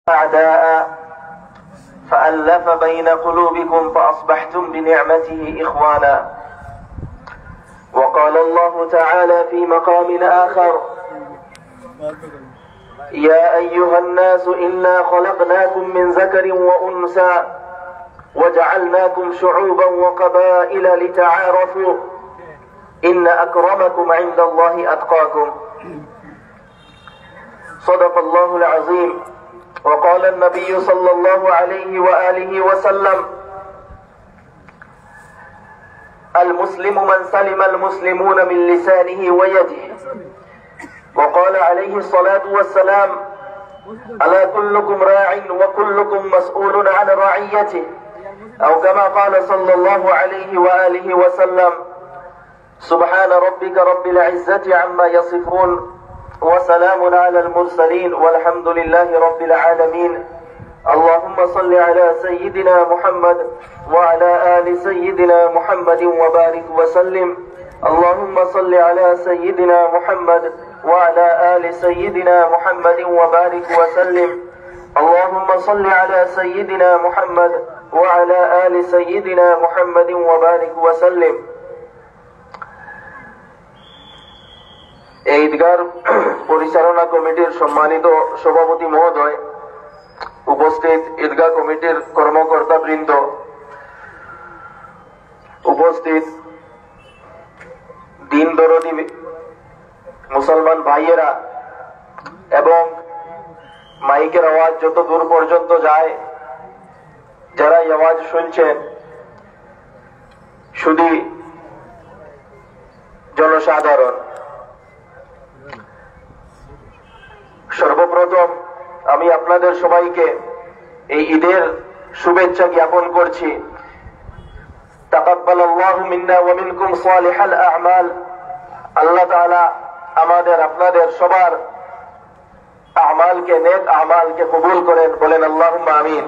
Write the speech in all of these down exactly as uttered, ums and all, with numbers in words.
أعداء فألف بين قلوبكم فأصبحتم بنعمته إخوانا. وقال الله تعالى في مقام آخر: يا أيها الناس إنا خلقناكم من ذكر وأنثى وجعلناكم شعوبا وقبائل لتعارفوا إن أكرمكم عند الله أتقاكم. صدق الله العظيم. وقال النبي صلى الله عليه وآله وسلم: المسلم من سلم المسلمون من لسانه ويده. وقال عليه الصلاة والسلام: ألا كلكم راع وكلكم مسؤول عن رعيته، أو كما قال صلى الله عليه وآله وسلم: سبحان ربك رب العزة عما يصفون وسلام على المرسلين والحمد لله رب العالمين. اللهم صل على سيدنا محمد وعلى آل سيدنا محمد وبارك وسلم. اللهم صل على سيدنا محمد وعلى آل سيدنا محمد وبارك وسلم. اللهم صل على سيدنا محمد وعلى آل سيدنا محمد وبارك وسلم. এই ঈদগার পরিচালনা কমিটির সম্মানিত সভাপতি মহোদয়, উপস্থিত ঈদগাহ কমিটির কর্মকর্তা বৃন্দ, উপস্থিত দিন দরদি মুসলমান ভাইয়েরা এবং মাইকের আওয়াজ যত দূর পর্যন্ত যায় যারা এই আওয়াজ শুনছেন, শুধু জনসাধারণ, সর্বপ্রথম আমি আপনাদের সবাইকে এই ঈদের শুভেচ্ছা জ্ঞাপন করছি। তাকাব্বালাল্লাহু মিন্না ওয়া মিনকুম সালিহাল আ'মাল। আল্লাহ তাআলা আমাদের আপনাদের সবার আমালকে, নেক আমালকে কবুল করেন, বলেন আল্লাহুম্মা আমিন।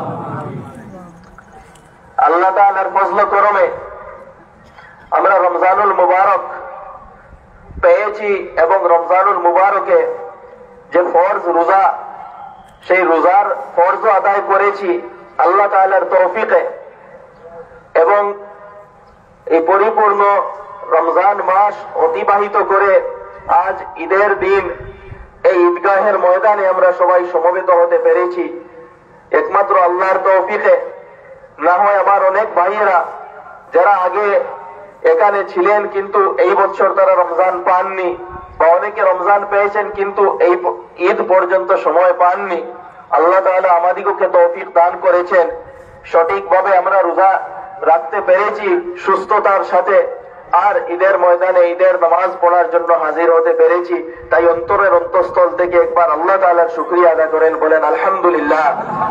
আল্লাহ তাআলার ফজল করমে আমরা রমজানুল মুবারক পেয়েছি এবং রমজানুল মুবারকে যে ফরজ রোজা, সেই রোজার ফরজ আদায় করেছি আল্লাহ তাআলার তৌফিকে, এবং এই পরিপূর্ণ রমজান মাস অতিবাহিত করে আজ ঈদের দিন এই ঈদগাহের ময়দানে আমরা সবাই সমবেত হতে পেরেছি একমাত্র আল্লাহর তৌফিকে। না হয় আমার অনেক ভাইয়েরা যারা আগে এখানে ছিলেন কিন্তু এই বছর তারা রমজান পাননি, বা অনেকে রমজান পেয়েছেন কিন্তু এই ঈদ পর্যন্ত সময় পাননি। আল্লাহ তাআলা আমাদিগকে তৌফিক দান করেছেন, সঠিকভাবে আমরা রোজা রাখতে পেরেছি সুস্থতার সাথে, আর ঈদের ময়দানে ঈদের নামাজ পড়ার জন্য হাজির হতে পেরেছি। তাই অন্তরের অন্তঃস্থল থেকে একবার আল্লাহ তাআলার শুকরিয়া আদায় করেন, বলেন আলহামদুলিল্লাহ।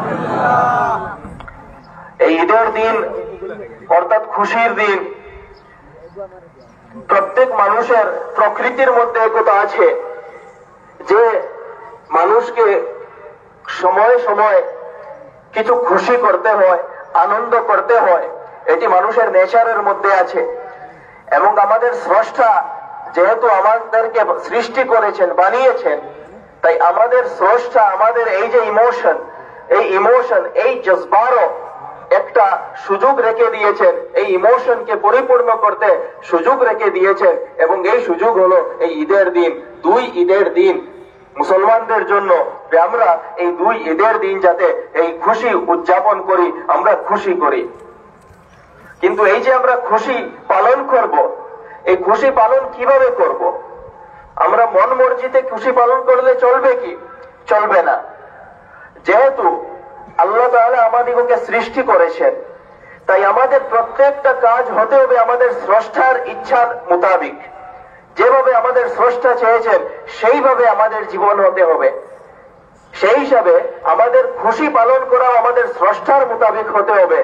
এই ঈদের দিন অর্থাৎ খুশির দিন। প্রত্যেক মানুষের প্রকৃতির মধ্যে একতা আছে যে মানুষকে সময় সময় কিছু খুশি করতে হয়, আনন্দ করতে হয়, এটি মানুষের নেচারের মধ্যে আছে। এবং আমাদের স্রষ্টা যেহেতু আমাদেরকে সৃষ্টি করেছেন, বানিয়েছেন, তাই আমাদের স্রষ্টা আমাদের এই যে ইমোশন, এই ইমোশন এই জজবারও একটা সুযোগ রেখে দিয়েছেন, এই ইমোশনকে পরিপূর্ণ করতে সুযোগ রেখে দিয়েছেন, এবং এই সুযোগ হলো এই ঈদের দিন। দুই ঈদের দিন মুসলমানদের জন্য, যে আমরা এই দুই ঈদের দিন যাতে এই খুশি উদযাপন করি, আমরা খুশি করি। কিন্তু এই যে আমরা খুশি পালন করব, এই খুশি পালন কিভাবে করব? আমরা মন মর্জিতে খুশি পালন করলে চলবে কি? চলবে না। যেহেতু আল্লাহ তাআলা আমাদিগকে সৃষ্টি করেছেন, তাই আমাদের প্রত্যেকটা কাজ হতে হবে আমাদের স্রষ্টার ইচ্ছার মোতাবিক। যেভাবে আমাদের স্রষ্টা চেয়েছেন সেইভাবে আমাদের জীবন হতে হবে। সেই হিসাবে আমাদের খুশি পালন করা আমাদের স্রষ্টার মোতাবিক হতে হবে।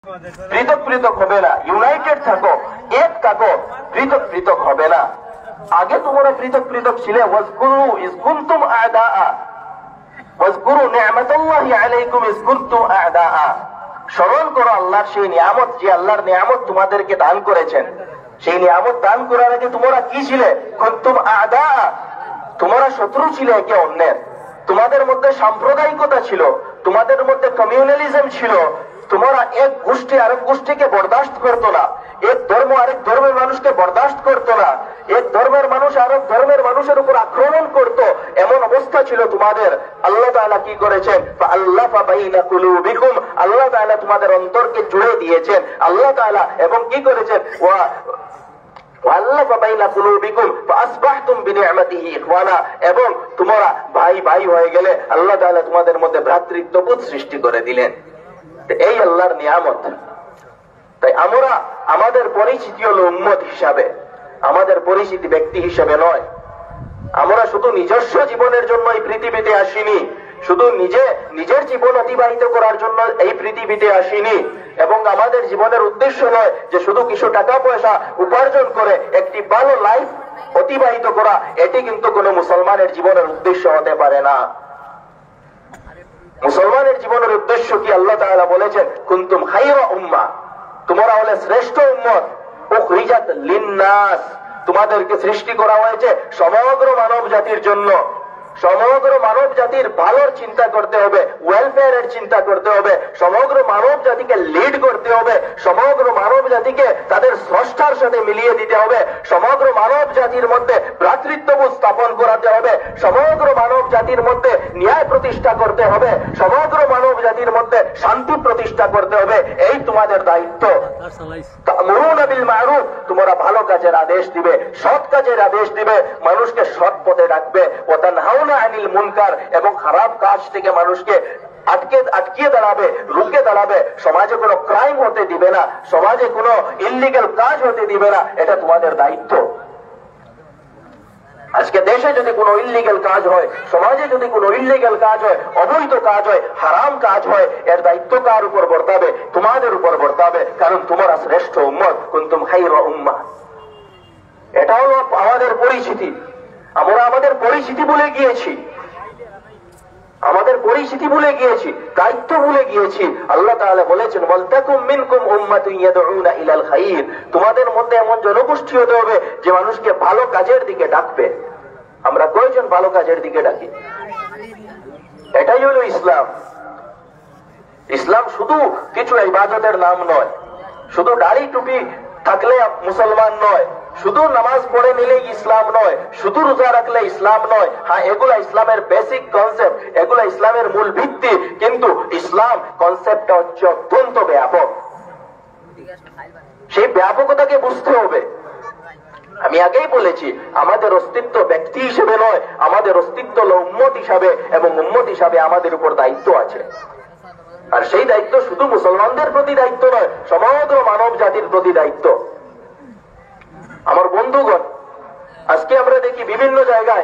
পৃথক পৃথক হবে না, ইউনাইটেড থাকো, এক থাকো, পৃথক পৃথক হবে না। আগে তোমরা পৃথক পৃথক ছিলে, ওয়াজকুরু ইজ কুনতুম আ'দাআ, ওয়াজকুরু নি'মাতাল্লাহি আলাইকুম ইজ কুনতুম আ'দাআ। স্মরণ করো আল্লাহর সেই নিয়ামত, যে আল্লাহর নিয়ামত তোমাদেরকে দান করেছেন। সেই নিয়ামত দান করার আগে তোমরা কি ছিলে? কুনতুম আ'দাআ, তোমরা শত্রু ছিলে একে অন্যের। তোমাদের মধ্যে সাম্প্রদায়িকতা ছিল, তোমাদের মধ্যে কমিউনালিজম ছিল। তোমরা এক গোষ্ঠী আরেক গোষ্ঠীকে বরদাস্ত করতো না, এক ধর্ম আরেক ধর্মের মানুষকে বরদাস্ত করতো না, এক ধর্মের মানুষ আরেক ধর্মের মানুষের উপর আক্রমণ করত, এমন অবস্থা ছিল তোমাদের। আল্লাহ তাআলা কি করেছেন? ফাআল্লাফা বাইনা কুলুবিকুম, আল্লাহ তাআলা তোমাদের অন্তরকে জুড়ে দিয়েছেন। আল্লাহ তাআলা এবং কি করেছেন? ওয়া এবং তোমরা ভাই ভাই হয়ে গেলে, আল্লাহ তাআলা তোমাদের মধ্যে ভ্রাতৃত্ববোধ সৃষ্টি করে দিলেন। এই আল্লাহর নিয়ামত। তাই আমরা আমাদের পরিচিতি হলো উম্মত হিসাবে, আমাদের পরিচিতি ব্যক্তি হিসাবে নয়। আমরা শুধু নিজস্ব জীবনের জন্য এই পৃথিবীতে আসিনি, শুধু নিজে নিজের জীবন অতিবাহিত করার জন্য এই পৃথিবীতে আসিনি। এবং আমাদের জীবনের উদ্দেশ্য নয় যে শুধু কিছু টাকা পয়সা উপার্জন করে একটি ভালো লাইফ অতিবাহিত করা। এটি কিন্তু কোনো মুসলমানের জীবনের উদ্দেশ্য হতে পারে না। মুসলমানের জীবনের উদ্দেশ্য কি? আল্লাহ তাআলা বলেছেন, কুনতুম খায়রা উম্মাহ, তোমরা হলে শ্রেষ্ঠ উম্মত, উখরিজাত লিন্নাস, তোমাদেরকে সৃষ্টি করা হয়েছে সমগ্র মানব জাতির জন্য। সমগ্র মানব জাতির ভালোর চিন্তা করতে হবে, ওয়েলফেয়ারের চিন্তা করতে হবে, সমগ্র মানব জাতিকে লিড করতে হবে, সমগ্র মানব জাতিকে তাদের স্রষ্টার সাথে মিলিয়ে দিতে হবে, সমগ্র মানব জাতির মধ্যে ভ্রাতৃত্ববোধ স্থাপন করাতে হবে, সমগ্র মানব জাতির মধ্যে ন্যায় প্রতিষ্ঠা করতে হবে, সমগ্র মানব জাতির মধ্যে শান্তি প্রতিষ্ঠা করতে হবে। এই তোমাদের দায়িত্ব। তা'মুরুনা বিল মা'রুফ, তোমরা ভালো কাজের আদেশ দিবে, সৎ কাজের আদেশ দিবে, মানুষকে সৎ পথে ডাকবে। ওয়া তানহাউনা আনিল মুনকার, এবং খারাপ কাজ থেকে মানুষকে আটকে আটকিয়ে দাঁড়াবে, রুখে দাঁড়াবে। সমাজে কোনো ক্রাইম হতে দিবে না, সমাজে কোনো ইল্লিগাল কাজ হতে দিবে না। এটা তোমাদের দায়িত্ব। আজকে দেশে যদি কোনো ইল্লিগাল কাজ হয়, সমাজে যদি কোনো ইল্লিগাল কাজ হয়, অবৈধ কাজ হয়, হারাম কাজ হয়, এর দায়িত্ব কার উপর বর্তাবে? তোমাদের উপর বর্তাবে। কারণ তোমরা শ্রেষ্ঠ উম্মত, কুনতুম খায়রা উম্মাহ। এটা হলো আমাদের পরিচিতি। আমরা আমাদের পরিচিতি ভুলে গিয়েছি, আমাদের পরিচিতি ভুলে গিয়েছি, দায়িত্ব ভুলে গিয়েছি। আল্লাহ তাআলা বলেছেন, ওয়ালতাকুম মিনকুম উম্মাতুন ইয়াদউনা ইলাল খায়র, তোমাদের মধ্যে এমন জনগোষ্ঠী হতে হবে যে মানুষকে ভালো কাজের দিকে ডাকবে। আমরা কয়জন ভালো কাজের দিকে ডাকি? এটাই হলো ইসলাম। ইসলাম শুধু কিছু ইবাদতের নাম নয়, শুধু দাড়ি টুপি থাকলে মুসলমান নয়, শুধু নামাজ পড়ে নিলেই ইসলাম নয়, শুধু রোজা রাখলে ইসলাম নয়। হ্যাঁ, এগুলা ইসলামের বেসিক কনসেপ্ট, এগুলা ইসলামের মূল ভিত্তি, কিন্তু ইসলাম কনসেপ্টটা হচ্ছে অত্যন্ত ব্যাপক। সেই ব্যাপকতাকে বুঝতে হবে। আমি আগেই বলেছি, আমাদের অস্তিত্ব ব্যক্তি হিসেবে নয়, আমাদের অস্তিত্ব হল উম্মত হিসাবে, এবং উম্মত হিসাবে আমাদের উপর দায়িত্ব আছে। আর সেই দায়িত্ব শুধু মুসলমানদের প্রতি দায়িত্ব নয়, সমগ্র মানব জাতির প্রতি দায়িত্ব। আমার বন্ধুগণ, আজকে আমরা দেখি বিভিন্ন জায়গায়,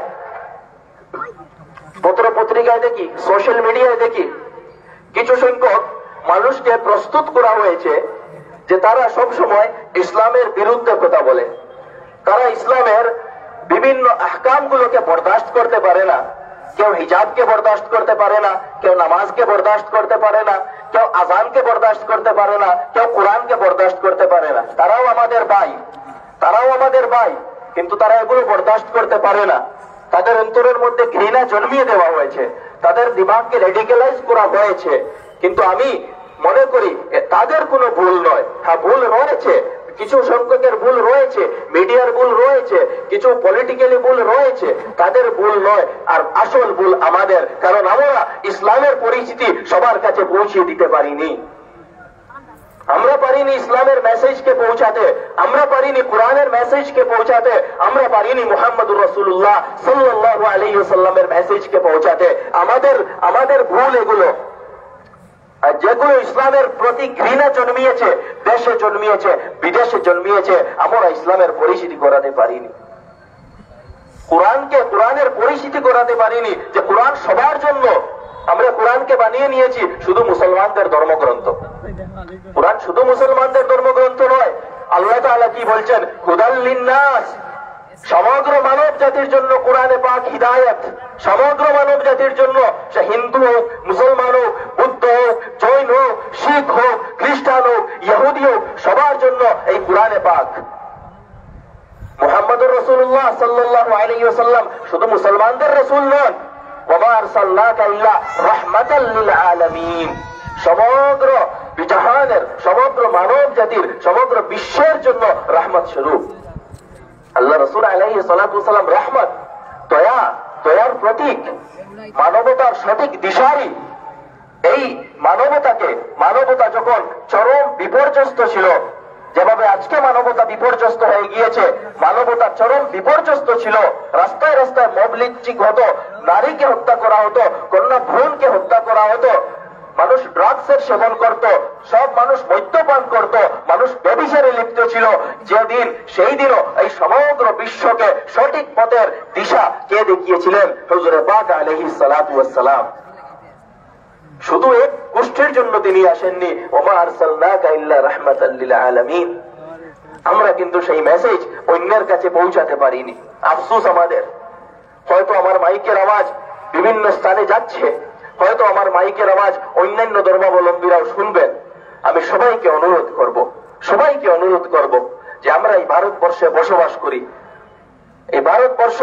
পত্র পত্রিকায় দেখি, সোশ্যাল মিডিয়ায় দেখি, কিছু সংখ্যক মানুষকে প্রস্তুত করা হয়েছে যে তারা সব সময় ইসলামের বিরুদ্ধে কথা বলে। তারা ইসলামের বিভিন্ন আহকাম গুলোকে বরদাস্ত করতে পারে না। কেউ হিজাবকে বরদাস্ত করতে পারে না, কেউ নামাজকে বরদাস্ত করতে পারে না, কেউ আজানকে বরদাস্ত করতে পারে না, কেউ কোরআনকে বরদাস্ত করতে পারে না। তারাও আমাদের ভাই, তারাও আমাদের ভাই, কিন্তু তারা এগুলো বরদাস্ত করতে পারে না। তাদের অন্তরের মধ্যে ঘৃণা জন্মিয়ে দেওয়া হয়েছে, তাদের দিমাগকে রেডিক্যালাইজ করা হয়েছে। কিন্তু আমি মনে করি তাদের কোনো ভুল নয়। হ্যাঁ, ভুল রয়েছে, কিছু সংখ্যকের ভুল রয়েছে, মিডিয়ার ভুল রয়েছে, কিছু পলিটিক্যালি ভুল রয়েছে, তাদের ভুল নয়। আর আসল ভুল আমাদের, কারণ আমরা ইসলামের পরিচিতি সবার কাছে পৌঁছিয়ে দিতে পারিনি। আমরা পারিনি ইসলামের মেসেজকে পৌঁছাতে, আমরা পারিনি কোরআনের মেসেজকে পৌঁছাতে, আমরা পারিনি মুহাম্মদুর রাসূলুল্লাহ সাল্লাল্লাহু আলাইহি ওয়াসাল্লামের মেসেজকে পৌঁছাতে। আমাদের আমাদের ভুল এগুলো। আর যেগুলো ইসলামের প্রতি ঘৃণা জন্মিয়েছে, দেশে জন্মিয়েছে, বিদেশে জন্মিয়েছে, আমরা ইসলামের পরিচিতি করাতে পারিনি। কোরআনকে কোরআনের পরিচিতি করাতে পারিনি যে কোরআন সবার জন্য। আমরা কোরআনকে বানিয়ে নিয়েছি শুধু মুসলমানদের ধর্মগ্রন্থ। কোরআন শুধু মুসলমানদের ধর্মগ্রন্থ নয়, আল্লাহ তাআলা কি বলছেন, হুদাল লিন্নাস, সমগ্র মানব জাতির জন্য কোরআনে পাক হিদায়াত, সমগ্র মানব জাতির জন্য, সে হিন্দু হোক, মুসলমান হোক, বুদ্ধ হোক, জৈন হোক, শিখ হোক, খ্রিস্টান হোক, ইহুদি হোক, সবার জন্য এই কোরআনে পাক। মুহাম্মদুর রাসূলুল্লাহ সাল্লাল্লাহু আলাইহি ওয়াসাল্লাম শুধু মুসলমানদের রাসূল নন, ওয়া আরসালনাকা ইল্লা রাহমাতাল লিল আলামিন, সমগ্র বিজাহানের, সমগ্র মানব জাতির, সমগ্র বিশ্বের জন্য রহমত স্বরূপ। আল্লাহ রাসূল আলাইহিস সালাতু ওয়াস সালাম রহমত, দয়া, দয়ার প্রতীক, মানবতার সঠিক দিশারি। এই মানবতাকে, মানবতা যখন চরম বিপর্যস্ত ছিল, যেভাবে আজকে মানবতা বিপর্যস্ত হয়ে গিয়েছে, মানবতা চরম বিপর্যস্ত ছিল, রাস্তায় রাস্তায় মব লিঞ্চিং হতো, নারীকে হত্যা করা হতো, কন্যা ভ্রূণকে হত্যা করা হতো, মানুষ ড্রাগসের সেবন করত, সব মানুষ মদ্যপান করত, মানুষ ব্যভিচারে লিপ্ত ছিল। যেদিন, সেই দিনও এই সমগ্র বিশ্বকে সঠিক পথের দিশা কে দেখিয়েছিলেন? হুজুরে পাক আলাইহিস সালাতু ওয়াস সালাম। শুধু এক গোষ্ঠীর জন্য তিনি আসেননি, ওমা আরসালনাকা ইল্লা রাহমাতাল লিল আলামিন। আমরা কিন্তু সেই মেসেজ অন্যের কাছে পৌঁছাতে পারিনি, আফসোস আমাদের। হয়তো আমার মাইকের আওয়াজ বিভিন্ন স্থানে যাচ্ছে, হয়তো আমার মাইকের আওয়াজ অন্যান্য ধর্মাবলম্বীরাও শুনবেন। আমি সবাইকে অনুরোধ করব, সবাইকে অনুরোধ করব যে আমরা এই ভারতবর্ষে বসবাস করি। এই ভারতবর্ষ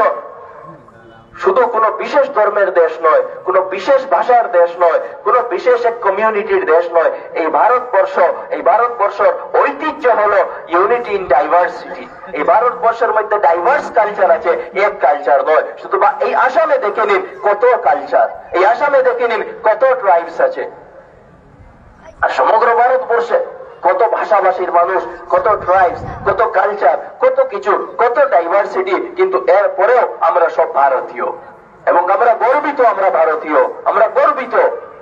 শুধু কোনো বিশেষ ধর্মের দেশ নয়, কোনো বিশেষ ভাষার দেশ নয়, কোনো বিশেষ এক কমিউনিটির দেশ নয়। এই ভারতবর্ষ, এই ভারতবর্ষের ঐতিহ্য হলো ইউনিটি ইন ডাইভার্সিটি। এই ভারতবর্ষের মধ্যে ডাইভার্স কালচার আছে, এক কালচার নয়। শুধু এই আসামে দেখে নিন কত কালচার, এই আসামে দেখে নিন কত ট্রাইবস আছে, আর সমগ্র ভারতবর্ষে কত ভাষাভাষীর মানুষ, কত ট্রাইবস, কত কালচার, কত কিছু, কত ডাইভার্সিটি। কিন্তু এর পরেও আমরা সব ভারতীয়, এবং আমরা গর্বিত, আমরা ভারতীয়, আমরা গর্বিত।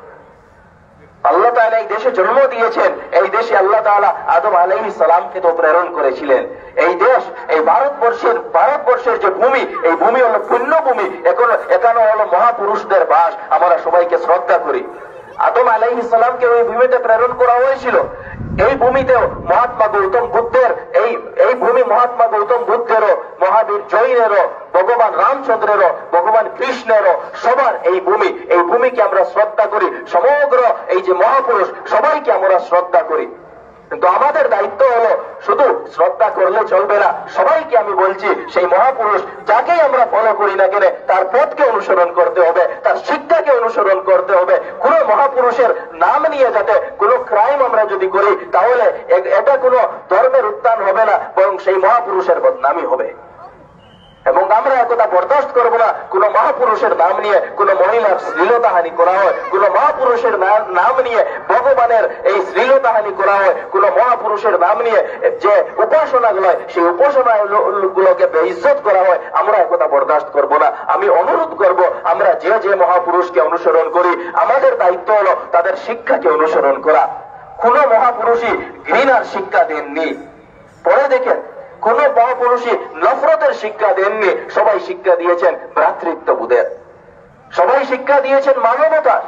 আল্লাহ তাআলা এই দেশে জন্ম দিয়েছেন, এই দেশে আল্লাহ তাআলা আদম আলাইহিস সালামকে তো প্রেরণ করেছিলেন। এই দেশ, এই ভারতবর্ষের, ভারতবর্ষের যে ভূমি, এই ভূমি হলো পুণ্য ভূমি, এখন এখানে হলো মহাপুরুষদের বাস। আমরা সবাইকে শ্রদ্ধা করি। আদম আলাইহিস সালামকে ওই ভূমিতে প্রেরণ করা হয়েছিল। এই ভূমিতেও মহাত্মা গৌতম বুদ্ধের, এই এই ভূমি মহাত্মা গৌতম বুদ্ধেরও, মহাবীর জৈনেরও, ভগবান রামচন্দ্রেরও, ভগবান কৃষ্ণেরও, সবার এই ভূমি। এই ভূমিকে আমরা শ্রদ্ধা করি। সমগ্র এই যে মহাপুরুষ, সবাইকে আমরা শ্রদ্ধা করি। কিন্তু আমাদের দায়িত্ব হলো শুধু শ্রদ্ধা করলে চলবে না, সবাইকে আমি বলছি, সেই মহাপুরুষ যাকেই আমরা ফলো করি না কেন, তার পথকে অনুসরণ করতে হবে, তার শিক্ষাকে অনুসরণ করতে হবে। কোন মহাপুরুষের নাম নিয়ে যাতে কোন ক্রাইম আমরা যদি করি, তাহলে এটা কোনো ধর্মের উত্থান হবে না, বরং সেই মহাপুরুষের বদনামই হবে। এবং আমরা একথা বরদাস্ত করবো না, কোন মহাপুরুষের নাম নিয়ে কোন মহিলার শ্লীলতাহানি করা হয়, কোন মহাপুরুষের নাম নিয়ে ভগবানের এই শ্লীলতাহানি করা হয়, কোন মহাপুরুষের নাম নিয়ে যে উপাসনা গুলো, সেই উপাসনা গুলোকে বেইজ্জত করা হয়। আমরা একথা বরদাস্ত করবো না। আমি অনুরোধ করব, আমরা যে যে মহাপুরুষকে অনুসরণ করি, আমাদের দায়িত্ব হলো তাদের শিক্ষাকে অনুসরণ করা। কোন মহাপুরুষই ঘৃণার শিক্ষা দেননি। পরে দেখেন, কোন মহাপুরুষই নফরতের শিক্ষা দেননি। সবাই শিক্ষা দিয়েছেন ভ্রাতৃত্ববোধের, সবাই শিক্ষা দিয়েছেন মানবতার।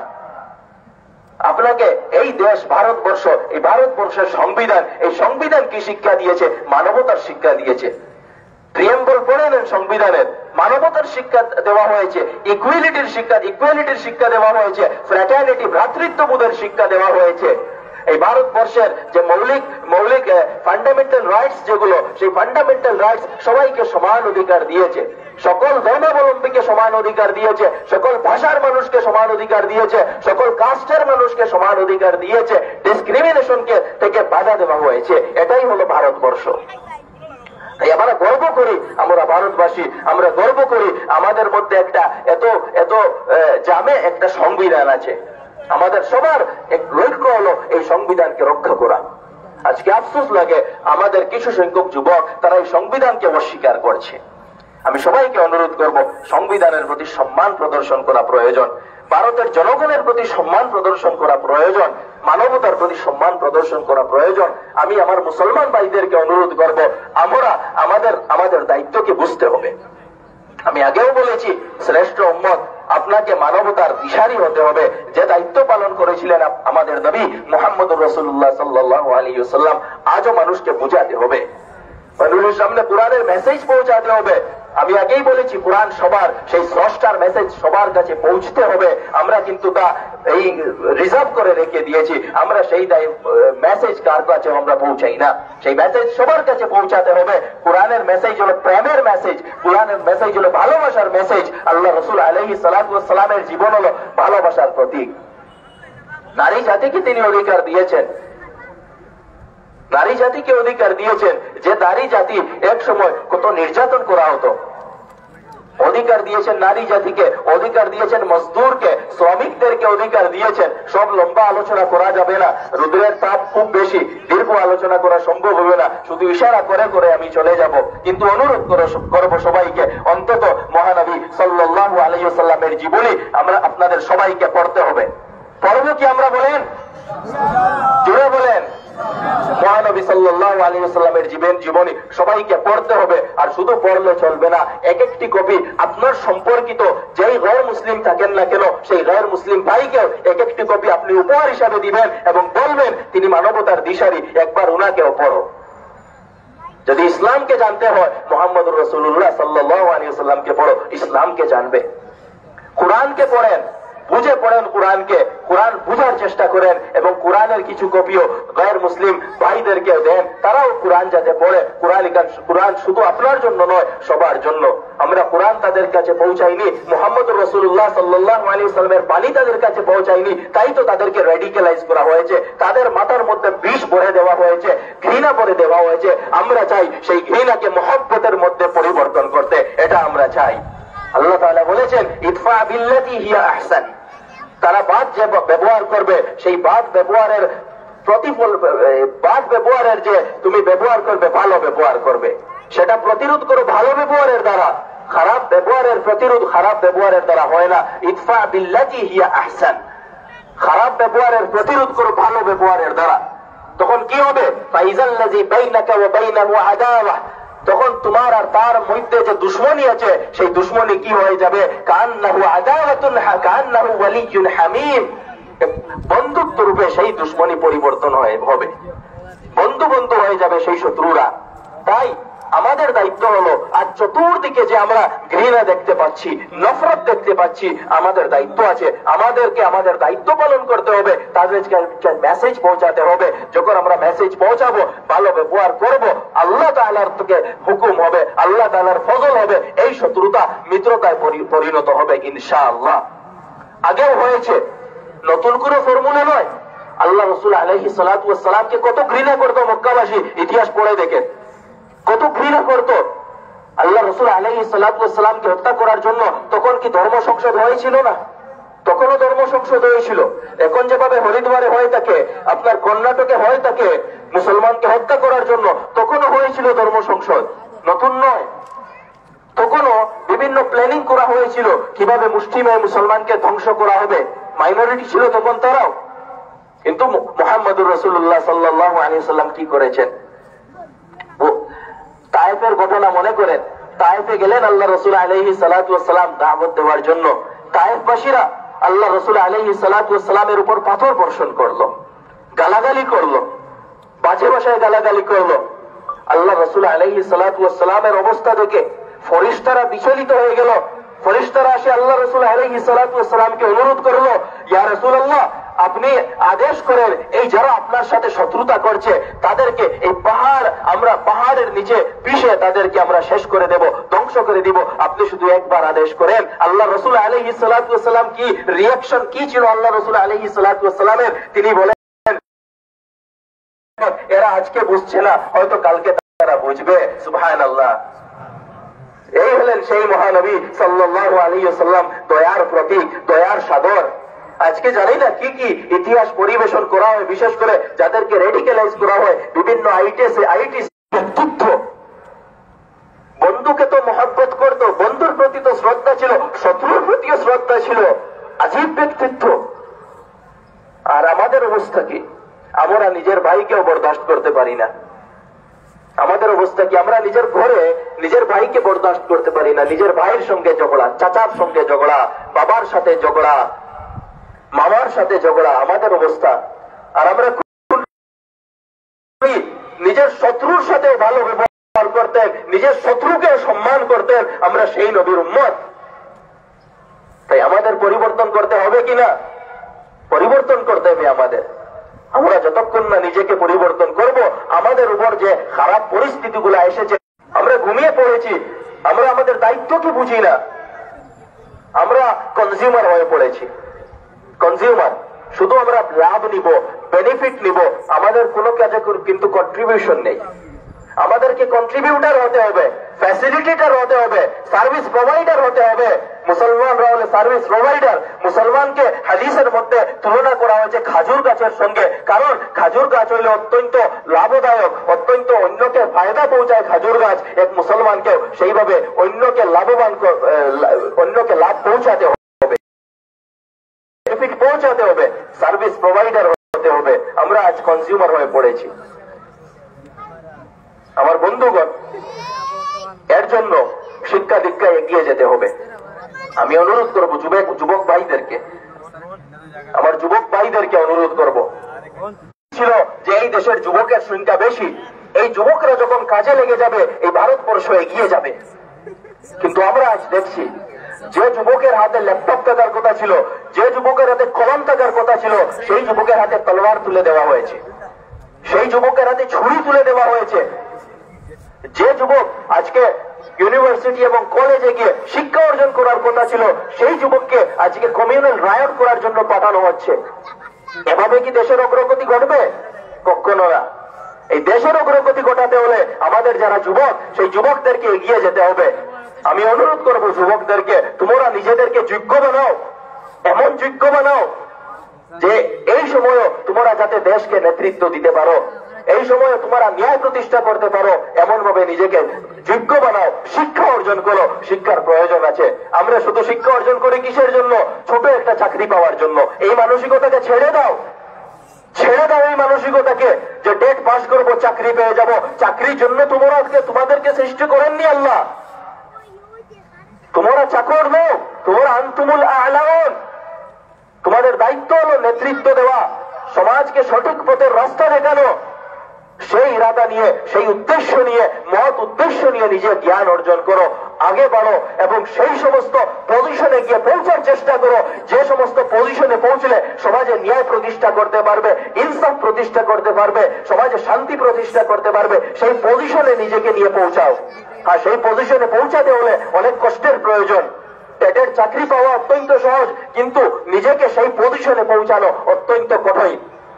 আপনাকে এই দেশ ভারতবর্ষ, এই ভারতবর্ষের সংবিধান, এই সংবিধান কি শিক্ষা দিয়েছে? মানবতার শিক্ষা দিয়েছে। প্রিয়াম্বল পড়ে নেন সংবিধানের, মানবতার শিক্ষা দেওয়া হয়েছে, ইকুয়ালিটির শিক্ষা, ইকুয়ালিটির শিক্ষা দেওয়া হয়েছে, ফ্র্যাটার্নিটি, ভ্রাতৃত্ববোধের শিক্ষা দেওয়া হয়েছে। এই ভারতবর্ষের যে মৌলিক মৌলিক ফান্ডামেন্টাল রাইটস যেগুলো, সেই ফান্ডামেন্টাল রাইটস সবাইকে সমান অধিকার দিয়েছে, সকল ধর্মাবলম্বীকে সমান অধিকার দিয়েছে, সকল ভাষার মানুষকে সমান অধিকার দিয়েছে, সকল কাস্টের মানুষকে সমান অধিকার দিয়েছে। ডিসক্রিমিনেশনকে থেকে বাধা দেওয়া হয়েছে। এটাই হলো ভারতবর্ষ। তাই আমরা গর্ব করি, আমরা ভারতবাসী, আমরা গর্ব করি আমাদের মধ্যে একটা এত এত জামে একটা সংবিধান আছে। আমাদের সবার এক লক্ষ্য হলো এই সংবিধানকে রক্ষা করা। আজকে আফসোস লাগে, আমাদের কিছু সংখ্যক যুবক তারা এই সংবিধানকে অস্বীকার করছে। আমি সবাইকে অনুরোধ করব, সংবিধানের প্রতি সম্মান প্রদর্শন করা প্রয়োজন, ভারতের জনগণের প্রতি সম্মান প্রদর্শন করা প্রয়োজন, মানবতার প্রতি সম্মান প্রদর্শন করা প্রয়োজন। আমি আমার মুসলমান ভাইদেরকে অনুরোধ করব, আমরা আমাদের আমাদের দায়িত্বকে বুঝতে হবে। আমি আগেও বলেছি, শ্রেষ্ঠ উম্মত আপনাকে মানবতার দিশারি হতে হবে, যে দায়িত্ব পালন করেছিলেন আমাদের নবী মুহাম্মদুর রাসূলুল্লাহ সাল্লাল্লাহু আলাইহি ওয়াসাল্লাম, আজও মানুষকে বুঝাতে হবে, মানুষের সামনে কোরআনের মেসেজ পৌঁছাতে হবে। আমি আগেই বলেছি, কোরআন সবার, সেই স্রষ্টার মেসেজ সবার কাছে পৌঁছতে হবে। আমরা কিন্তু তা এই রিজার্ভ করে রেখে দিয়েছি, আমরা সেই মেসেজ কার কাছে আমরা পৌঁছাই না। সেই মেসেজ সবার কাছে পৌঁছাতে হবে। কোরআনের মেসেজ হলো প্রেমের মেসেজ, কোরআনের মেসেজ হলো ভালোবাসার মেসেজ। আল্লাহ রাসূল আলাইহিস সালাতু ওয়াস সালামের জীবন হলো ভালোবাসার প্রতীক। নারী জাতিকে তিনি অধিকার দিয়েছেন, নারী জাতিকে অধিকার দিয়েছেন, যে নারী জাতি এক সময় কত নির্যাতন করা হতো। অধিকার দিয়েছেন নারী জাতিকে, অধিকার দিয়েছেন মজদুরকে, শ্রমিকদেরকে অধিকার দিয়েছেন। সব লম্বা আলোচনা করা যাবে না, রুদ্রের তাপ খুব বেশি, দীর্ঘ আলোচনা করা সম্ভব হবে না, শুধু ইশারা করে করে আমি চলে যাব। কিন্তু অনুরোধ করবো সবাইকে, অন্তত মহানবী সাল্লাল্লাহু আলাইহি ওয়াসাল্লামের জীবনী আমরা আপনাদের সবাইকে পড়তে হবে। পড়বো কি আমরা বলেন? জোরে বলেন। মহানবী সাল্লাল্লাহু আলাইহি ওয়াসাল্লামের জীবন জীবনী সবাইকে পড়তে হবে। আর শুধু পড়লে চলবে না, এক একটি কপি আপনার সম্পর্কিত যেই গैर মুসলিম থাকেন না কেন, সেই গैर মুসলিম ভাইকে এক একটি কপি আপনি উপহার হিসাবে দিবেন এবং বলবেন তিনি মানবতার দিশারি, একবার উনাকেও পড়ো। যদি ইসলামকে জানতে হয়, মুহাম্মদুর রাসূলুল্লাহ সাল্লাল্লাহু আলাইহি ওয়াসাল্লামকে পড়ো, ইসলামকে জানবে। কোরআনকে পড়েন, বুঝে পড়েন কোরআনকে, কোরআন বুঝার চেষ্টা করেন এবং কোরআনের কিছু কপিও গैर মুসলিম ভাইদেরকে দেন, তারাও কোরআন যাতে পড়ে। কোরআন কোরআন শুধু আপনার জন্য নয়, সবার জন্য। আমরা কোরআন তাদের কাছে পৌঁছাইনি, মুহাম্মদুর রাসূলুল্লাহ সাল্লাল্লাহু আলাইহি ওয়াসাল্লামের বাণী তাদের কাছে পৌঁছাইনি, তাই তো তাদেরকে রেডিক্যালাইজ করা হয়েছে, তাদের মাথার মধ্যে বিষ ভরে দেওয়া হয়েছে, ঘৃণা ভরে দেওয়া হয়েছে। আমরা চাই সেই ঘৃণাকে মহব্বতের মধ্যে পরিবর্তন করতে, এটা আমরা চাই। আল্লাহ তাআলা বলেছেন, ইদফা বিল্লাতি হিয়া আহসান। তারা বাদ যে ব্যবহার করবে, সেই বাদ ব্যবহারের প্রতিফল, বাদ ব্যবহারের যে তুমি ব্যবহার করবে, ভালো ব্যবহার করবে, সেটা প্রতিরোধ করো ভালো ব্যবহারের দ্বারা। খারাপ ব্যবহারের প্রতিরোধ খারাপ ব্যবহারের দ্বারা হয় না। ইদফা বিল্লাতি হিয়া আহসান, খারাপ ব্যবহারের প্রতিরোধ করো ভালো ব্যবহারের দ্বারা। তখন কি হবে? ফাইজাল্লাযী বাইনাকা ওয়া বাইনাহু আদাওয়া, তখন তোমার আর তার মধ্যে যে দুশমনী আছে, সেই দুশমনী কি হয়ে যাবে? কান্নাহু আদাওয়াতুন কান্নাহু ওয়ালিয়্যুন হামীম, বন্ধুত্ব রূপে সেই দুশমনী পরিবর্তন হয়ে হবে, বন্ধু বন্ধু হয়ে যাবে সেই শত্রুরা। তাই আমাদের দায়িত্ব হলো, আর চতুর্দিকে যে আমরা ঘৃণা দেখতে পাচ্ছি, নফরত দেখতে পাচ্ছি, আমাদের দায়িত্ব আছে, আমাদেরকে আমাদের দায়িত্ব পালন করতে হবে, তাদেরকে মেসেজ পৌঁছাতে হবে। যখন আমরা মেসেজ পৌঁছাবো, ভালো ব্যবহার করব, আল্লাহ তাআলার থেকে হুকুম হবে, আল্লাহ তাআলার ফজল হবে, এই শত্রুতা মিত্রতায় পরিণত হবে ইনশাআল্লাহ। আগেও হয়েছে, নতুন কোনো ফর্মুলা নয়। আল্লাহ রাসূল আলাইহিস সালাতু ওয়াস সালামকে কত ঘৃণা করতো মক্কাবাসী, ইতিহাস পড়ে দেখেন, কত ঘৃণা করতো। আল্লাহ রাসূল আলাইহিস সালাতু ওয়াস সালামকে হত্যা করার জন্য তখন কি ধর্ম সংসদ হয়েছিল না? তখনও ধর্ম সংসদ হয়েছিল। এখন যেভাবে হরিদ্বারে হয়ে থাকে, আপনার কর্ণাটকে হয়ে থাকে মুসলমানকে হত্যা করার জন্য, তখনও হয়েছিল ধর্ম সংসদ, নতুন নয়। তখনও বিভিন্ন প্ল্যানিং করা হয়েছিল কিভাবে মুসলিমে মুসলমানকে ধ্বংস করা হবে, মাইনরিটি ছিল তখন তারাও। কিন্তু মুহাম্মদুর রাসূলুল্লাহ সাল্লাল্লাহু আলাইহি ওয়াসাল্লাম কি করেছেন? তায়েফের ঘটনা মনে করেন, তায়েফে গেলেন আল্লাহ রাসূল আলাইহিস সালাতু ওয়াস সালাম দাওয়াত দেওয়ার জন্য। তায়েফবাসীরা আল্লাহ রাসূল আলাইহিস সালাতু ওয়াস সালামের উপর পাথর বর্ষণ করলো, গালাগালি করলো, বাজে ভাষায় গালাগালি করলো। আল্লাহ রাসূল আলাইহিস সালাতু ওয়াস সালামের অবস্থা দেখে ফেরেশতারা বিচলিত হয়ে গেল। ফেরেশতারা এসে আল্লাহ রাসূল আলাইহিস সালাতু ওয়াস সালামকে অনুরোধ করলো, ইয়া রাসূলুল্লাহ, আপনি আদেশ করেন, এই যারা আপনার সাথে শত্রুতা করছে তাদেরকে এই পাহাড়, আমরা পাহাড়ের নিচে পিষে তাদেরকে আমরা শেষ করে দেব, ধ্বংস করে দিব, আপনি শুধু একবার আদেশ করেন। আল্লাহ রাসূল আলাইহিস সালাতু ওয়াস সালাম কি রিঅ্যাকশন কি ছিল আল্লাহ রাসূল আলাইহিস সালাতু ওয়াস সালামের? তিনি বলেন, এরা আজকে বুঝছে না, হয়তো কালকে তারা বুঝবে। সুবহানাল্লাহ। এই হলেন সেই মহানবী সাল্লাল্লাহু আলাইহি ওয়াসাল্লাম, দয়ার প্রতীক, দয়ার সাগর। আজকে জানি না কি কি ইতিহাস পরিবেশন করা হয়, বিশেষ করে যাদেরকে রেডিক্যালাইজ করা হয় বিভিন্ন আইটিসে আইটি ব্যক্তিত্ব। বন্ধুকে তো মহব্বত করতো, বন্ধুর প্রতি তো শ্রদ্ধা ছিল, শত্রুর প্রতিও শ্রদ্ধা ছিল, আজীব ব্যক্তিত্ব। আর আমাদের অবস্থা কি? আমরা নিজের ভাইকেও বরদাস্ত করতে পারি না। আমাদের অবস্থা কি? আমরা নিজের ঘরে নিজের ভাইকে বরদাস্ত করতে পারি না, নিজের ভাইয়ের সঙ্গে ঝগড়া, চাচার সঙ্গে ঝগড়া, বাবার সাথে ঝগড়া, মামার সাথে ঝগড়া, আমাদের অবস্থা। আর আমরা নিজের শত্রুর সাথে ভালো ব্যবহার করতেন, নিজের শত্রুকে সম্মান করতেন, আমরা সেই নবীর উম্মত। তাই আমাদের পরিবর্তন করতে হবে কিনা? পরিবর্তন করতে হবে আমাদের। আমরা যতক্ষণ না নিজেকে পরিবর্তন করব, আমাদের উপর যে খারাপ পরিস্থিতিগুলো এসেছে, আমরা ঘুমিয়ে পড়েছি, আমরা আমাদের দায়িত্বকে বুঝি না, আমরা কনজিউমার হয়ে পড়েছি। কনজিউমার, শুধু আমরা লাভ নিব, বেনিফিট নিব, আমাদের কোনো কাজে কিন্তু কন্ট্রিবিউশন নেই। আমাদেরকে কন্ট্রিবিউটার হতে হবে, ফ্যাসিলিটেটর হতে হবে, সার্ভিস প্রোভাইডার হতে হবে। মুসলমানরা হলে সার্ভিস প্রোভাইডার। মুসলমানকে হাদিসের মধ্যে তুলনা করা হয়েছে খাজুর গাছের সঙ্গে, কারণ খাজুর গাছ হইলে অত্যন্ত লাভদায়ক, অত্যন্ত অন্যকে ফায়দা পৌঁছায় খাজুর গাছ। এক মুসলমানকে সেইভাবে অন্যকে লাভবান, অন্যকে লাভ পৌঁছাতে হবে, বেনিফিট পৌঁছাতে হবে, সার্ভিস প্রোভাইডার হতে হবে। আমরা আজ কনজিউমার হয়ে পড়েছি। আমার বন্ধুগণ, এর জন্য শিক্ষা দীক্ষায় এগিয়ে যেতে হবে। আমি অনুরোধ করবো যুবক যুবক ভাইদেরকে, আমার যুবক ভাইদেরকে অনুরোধ করব, ছিল যে এই দেশের যুবকের সংখ্যা বেশি, এই যুবকরা যখন কাজে লেগে যাবে এই ভারতবর্ষ এগিয়ে যাবে। কিন্তু আমরা আজ দেখছি যে যুবকের হাতে ল্যাপটপ থাকার কথা ছিল, যে যুবকের হাতে কলম থাকার কথা ছিল, সেই যুবকের হাতে তলোয়ার তুলে দেওয়া হয়েছে, সেই যুবকের হাতে ছুরি তুলে দেওয়া হয়েছে। যে যুবক আজকে ইউনিভার্সিটি এবং কলেজে গিয়ে শিক্ষা অর্জন করার কথা ছিল, সেই যুবককে আজকে কমিউনাল রায়ট করার জন্য পাঠানো হচ্ছে। এভাবে কি দেশের অগ্রগতি ঘটবে? কখনো না। এই দেশের অগ্রগতি ঘটাতে হলে আমাদের যারা যুবক, সেই যুবকদেরকে এগিয়ে যেতে হবে। আমি অনুরোধ করবো যুবকদেরকে, তোমরা নিজেদেরকে যোগ্য বানাও, এমন যোগ্য বানাও যে এই সময় তোমরা যাতে দেশকে নেতৃত্ব দিতে পারো, এই সময় তোমরা ন্যায় প্রতিষ্ঠা করতে পারো, এমন ভাবে নিজেকে যোগ্য বানাও। শিক্ষা অর্জন করো, শিক্ষার প্রয়োজন আছে। আমরা শুধু শিক্ষা অর্জন করি কিসের জন্য? ছোট একটা চাকরি পাওয়ার জন্য। এই মানসিকতাকে ছেড়ে দাও, ছেড়ে দাও এই মানসিকতাকে যে ডেট পাস করবো, চাকরি পেয়ে যাব। চাকরির জন্য তোমরা তোমাদেরকে সৃষ্টি করেননি আল্লাহ। তোমরা চাকর নও, তোমরা আনতুমুল আ'লাউন। তোমাদের দায়িত্ব হলো নেতৃত্ব দেওয়া, সমাজকে সঠিক পথের রাস্তা দেখানো। সেই ইরাদা নিয়ে, সেই উদ্দেশ্য নিয়ে, মহৎ উদ্দেশ্য নিয়ে নিজের জ্ঞান অর্জন করো, আগে বাড়ো এবং সেই সমস্ত পজিশনে গিয়ে পৌঁছার চেষ্টা করো, যে সমস্ত পজিশনে পৌঁছলে সমাজে ন্যায় প্রতিষ্ঠা করতে পারবে, ইনসাফ প্রতিষ্ঠা করতে পারবে, সমাজে শান্তি প্রতিষ্ঠা করতে পারবে, সেই পজিশনে নিজেকে নিয়ে পৌঁছাও। আর সেই পজিশনে পৌঁছাতে হলে অনেক কষ্টের প্রয়োজন। টেটের চাকরি পাওয়া অত্যন্ত সহজ, কিন্তু নিজেকে সেই পজিশনে পৌঁছানো অত্যন্ত কঠিন।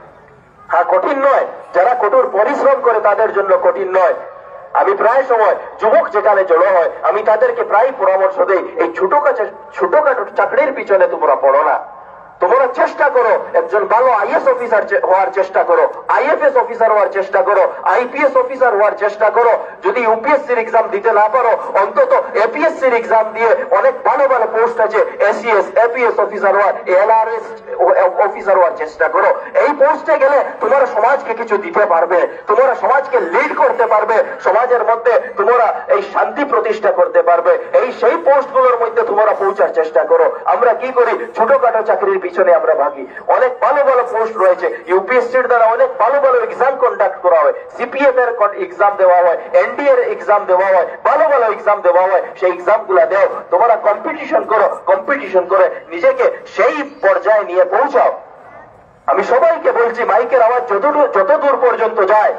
হ্যাঁ, কঠিন নয়, যারা কঠোর পরিশ্রম করে তাদের জন্য কঠিন নয়। আমি প্রায় সময় যুবক যেখানে জড়ো হয়, আমি তাদেরকে প্রায় পরামর্শ দেই, এই ছোটখাটো ছোটখাটো চাকরির পিছনে তোমরা পড়ো না, তোমরা চেষ্টা করো একজন ভালো আইএস অফিসার হওয়ার চেষ্টা করো, আইএফএস অফিসার হওয়ার চেষ্টা করো, আইপিএস অফিসার হওয়ার চেষ্টা করো। যদি ইউপিএসসির এক্সাম দিতে না পারো, অন্তত এপিএসসির এক্সাম দিয়ে অনেক ভালো ভালো পোস্ট আছে, এসিএস এপিএস অফিসার হওয়ার, এলআরএস অফিসার হওয়ার চেষ্টা করো। এই পোস্টে গেলে তোমরা সমাজকে কিছু দিতে পারবে, তোমরা সমাজকে লিড করতে পারবে, সমাজের মধ্যে তোমরা এই শান্তি প্রতিষ্ঠা করতে পারবে। এই সেই পোস্টগুলোর মধ্যে তোমরা পৌঁছার চেষ্টা করো। আমরা কি করি? ছোটখাটো চাকরির পিছনে আমরা ভাগি। অনেক ভালো ভালো পোস্ট রয়েছে, ইউপিএসসির দ্বারা অনেক ভালো ভালো এক্সাম কন্ডাক্ট করা হয়, সিপিএফ এর এক্সাম দেওয়া হয়, এনডি এর এক্সাম দেওয়া হয়, ভালো ভালো এক্সাম দেওয়া হয়। সেই এক্সাম গুলা দেও, তোমরা কম্পিটিশন করো, কম্পিটিশন করে নিজেকে সেই পর্যায়ে নিয়ে পৌঁছাও। আমি সবাইকে বলছি, মাইকের আওয়াজ যত যত দূর পর্যন্ত যায়,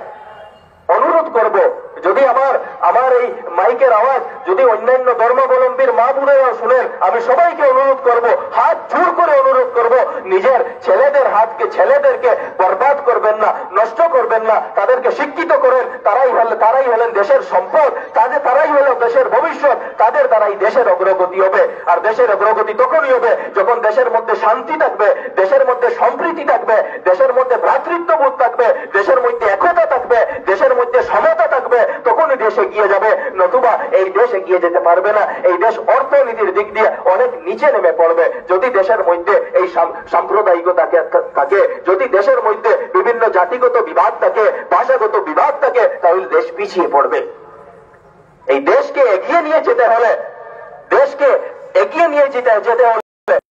অনুরোধ করব, যদি আমার আমার এই মাইকের আওয়াজ যদি অন্যান্য ধর্মাবলম্বীর মা বোনেরাও শুনেন, আমি সবাইকে অনুরোধ করব, হাত জোর করে অনুরোধ করব, নিজের ছেলেদের হাতকে, ছেলেদেরকে বরবাদ করবেন না, নষ্ট করবেন না, তাদেরকে শিক্ষিত করেন। তারাই হলে তারাই হলেন দেশের সম্পদ, তাদের তারাই হলো দেশের ভবিষ্যৎ, তাদের দ্বারাই দেশের অগ্রগতি হবে। আর দেশের অগ্রগতি তখনই হবে যখন দেশের মধ্যে শান্তি থাকবে, দেশের মধ্যে সম্প্রীতি থাকবে, দেশের মধ্যে ভ্রাতৃত্ববোধ থাকবে, দেশের মধ্যে একতা থাকবে, দেশের মধ্যে সমতা থাকবে, তখনই দেশ এগিয়ে যাবে। নতুবা এই দেশ এগিয়ে যেতে পারবে না। এই দেশ অর্থনীতির দিক দিয়ে অনেক নিচে নেমে পড়বে। যদি দেশের মধ্যে এই সাম্প্রদায়িকতা থাকে, যদি দেশের মধ্যে বিভিন্ন জাতিগত বিবাদ থাকে, ভাষাগত বিবাদ থাকে, তাহলে দেশ পিছিয়ে পড়বে। এই দেশকে এগিয়ে নিয়ে যেতে হলে দেশকে এগিয়ে নিয়ে যেতে যেতে হলে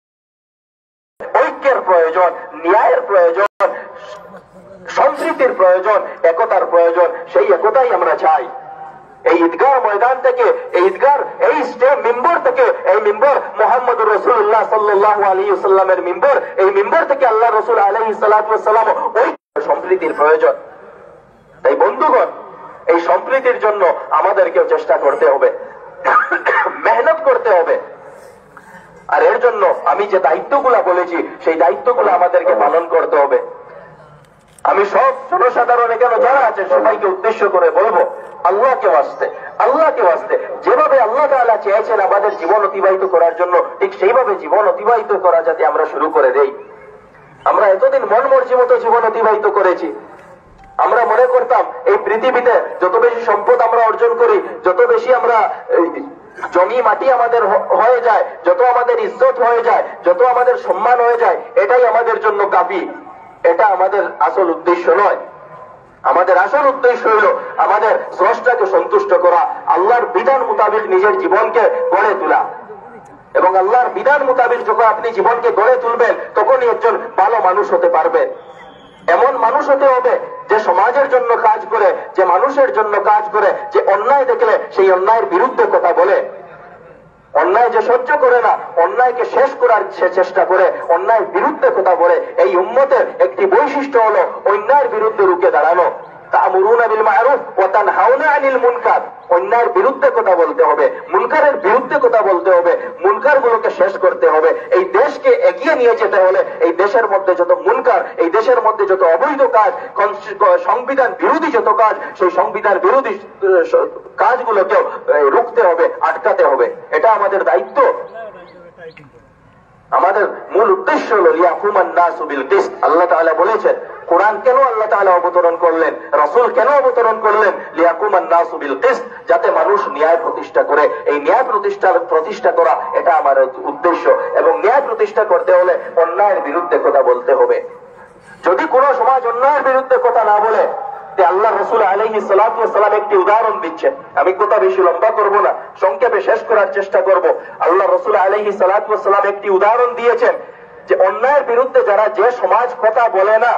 ঐক্যের প্রয়োজন, ন্যায়ের প্রয়োজন, সম্প্রীতির প্রয়োজন, একতার প্রয়োজন। সেই একতাই আমরা চাই। এই ঈদগাহ ময়দান থেকে, এই ঈদগাহ এই স্টেজ মিম্বর থেকে, এই মিম্বর মুহাম্মদুর রাসূলুল্লাহ সাল্লাল্লাহু আলাইহি ওয়াসাল্লামের মিম্বর, এই মিম্বর থেকে আল্লাহ রাসূল আলাইহিস সালাতু ওয়াস সালাম ওই সম্প্রীতির প্রয়োজন। তাই বন্ধুগণ, এই সম্প্রীতির জন্য আমাদেরকে চেষ্টা করতে হবে, মেহনত করতে হবে। আর এর জন্য আমি যে দায়িত্বগুলা বলেছি সেই দায়িত্বগুলো আমাদেরকে পালন করতে হবে। আমি সব জনসাধারণ এখানে যারা আছে সবাইকে উদ্দেশ্য করে বলবো, আল্লাহকে ওয়াস্তে, আল্লাহকে ওয়াস্তে যেভাবে আল্লাহ তাআলা চেয়েছেন আমাদের জীবন অতিবাহিত করার জন্য, ঠিক সেইভাবে জীবন অতিবাহিত করা যাতে আমরা শুরু করে দেই। আমরা এতদিন মন মর্জি মতো জীবন অতিবাহিত করেছি। আমরা মনে করতাম এই পৃথিবীতে যত বেশি সম্পদ আমরা অর্জন করি, যত বেশি আমরা জমি মাটি আমাদের হয়ে যায়, যত আমাদের ইজ্জত হয়ে যায়, যত আমাদের সম্মান হয়ে যায়, এটাই আমাদের জন্য কাফি। এটা আমাদের আসল উদ্দেশ্য নয়। আমাদের আসল উদ্দেশ্য হলো আমাদের স্রষ্টাকে সন্তুষ্ট করা, আল্লাহর বিধান মোতাবেক নিজের জীবনকে গড়ে তোলা। এবং আল্লাহর বিধান মোতাবেক যখন আপনি জীবনকে গড়ে তুলবেন, তখনই একজন ভালো মানুষ হতে পারবেন। এমন মানুষ হতে হবে যে সমাজের জন্য কাজ করে, যে মানুষের জন্য কাজ করে, যে অন্যায় দেখলে সেই অন্যায়ের বিরুদ্ধে কথা বলে, অন্যায় যে সহ্য করে না, অন্যায়কে শেষ করার চেষ্টা করে, অন্যায়ের বিরুদ্ধে কথা বলে। এই উম্মতের একটি বৈশিষ্ট্য হলো অন্যায়ের বিরুদ্ধে রুখে দাঁড়ানো। তা'মুরুনা বিল মা'রুফ ওয়া তানহাউনা আনিল মুনকার। অন্যায়ের বিরুদ্ধে কথা বলতে হবে, মুনকারের বিরুদ্ধে কথা বলতে হবে, মুনকার গুলোকে শেষ করতে হবে। এই দেশকে এগিয়ে নিয়ে যেতে হলে এই দেশের মধ্যে যত মুনকার, এই দেশের মধ্যে যত অবৈধ কাজ, সংবিধান বিরোধী যত কাজ, সেই সংবিধান বিরোধী কাজগুলোকেও রুখতে হবে, আটকাতে হবে। এটা আমাদের দায়িত্ব। আমাদের মূল উদ্দেশ্য হলো লিয়াকুমান নাসু বিল কিসত। আল্লাহ তাআলা বলেছেন, কোরআন কেন আল্লাহ তাআলা অবতরণ করলেন, রাসূল কেন অবতরণ করলেন? লিয়াকুমান নাসু বিল কিসত, যাতে মানুষ ন্যায় প্রতিষ্ঠা করে। এই ন্যায় প্রতিষ্ঠা প্রতিষ্ঠা করা এটা আমার উদ্দেশ্য। এবং ন্যায় প্রতিষ্ঠা করতে হলে অন্যায়ের বিরুদ্ধে কথা বলতে হবে। যদি কোন সমাজ অন্যায়ের বিরুদ্ধে কথা না বলে, আল্লাহ রাসূল আলাইহিস সালাতু ওয়াস সালাম একটি উদাহরণ দিচ্ছেন। আমি কথা বেশি লম্বা করব না, সংক্ষেপে শেষ করার চেষ্টা করব। আল্লাহ রাসূল আলাইহিস সালাতু ওয়াস সালাম একটি উদাহরণ দিয়েছেন যে অন্যায়ের বিরুদ্ধে যারা যে সমাজ কথা বলে না,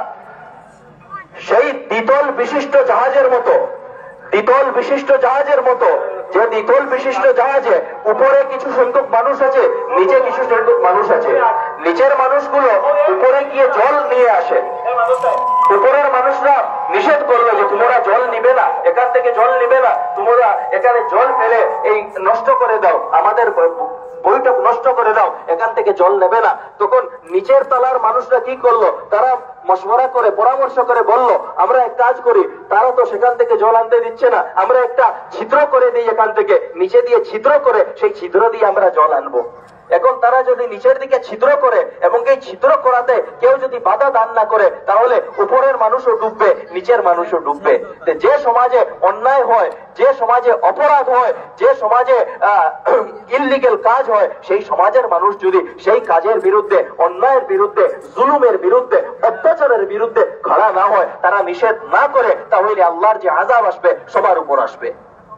সেই দ্বিতল বিশিষ্ট জাহাজের মতো, দ্বিতল বিশিষ্ট জাহাজের মতো, যে দ্বিতল বিশিষ্ট জাহাজে উপরে কিছু সংখ্যক মানুষ আছে, নিচে কিছু সংখ্যক মানুষ আছে। নিচের মানুষগুলো উপরে গিয়ে জল নিয়ে আসে। উপরের মানুষরা নিষেধ করলো যে তোমরা জল নিবে না, এখান থেকে জল নিবে না, তোমরা এখানে জল ফেলে এই নষ্ট করে দাও, আমাদের বইটা নষ্ট করে দাও, এখান থেকে জল নেবে না। তখন নিচের তলার মানুষরা কি করলো? তারা মশওয়ারা করে, পরামর্শ করে বলল, আমরা এক কাজ করি, তারা তো সেখান থেকে জল আনতে দিচ্ছে না, আমরা একটা ছিদ্র করে দিই, এখান থেকে নিচে দিয়ে ছিদ্র করে সেই ছিদ্র দিয়ে আমরা জল আনবো। এখন তারা যদি নিচের দিকে ছিদ্র করে এবং এই ছিদ্র করাতে কেউ যদি বাধা দান না করে, তাহলে উপরের মানুষও ডুববে, নিচের মানুষও ডুববে। যে সমাজে অন্যায় হয়, যে সমাজে অপরাধ হয়, যে সমাজে ইললিগ্যাল কাজ হয়, সেই সমাজের মানুষ যদি সেই কাজের বিরুদ্ধে, অন্যায়ের বিরুদ্ধে, জুলুমের বিরুদ্ধে, অত্যাচারের বিরুদ্ধে খড়া না হয়, তারা নিষেধ না করে, তাহলে আল্লাহর যে আযাব আসবে সবার উপর আসবে।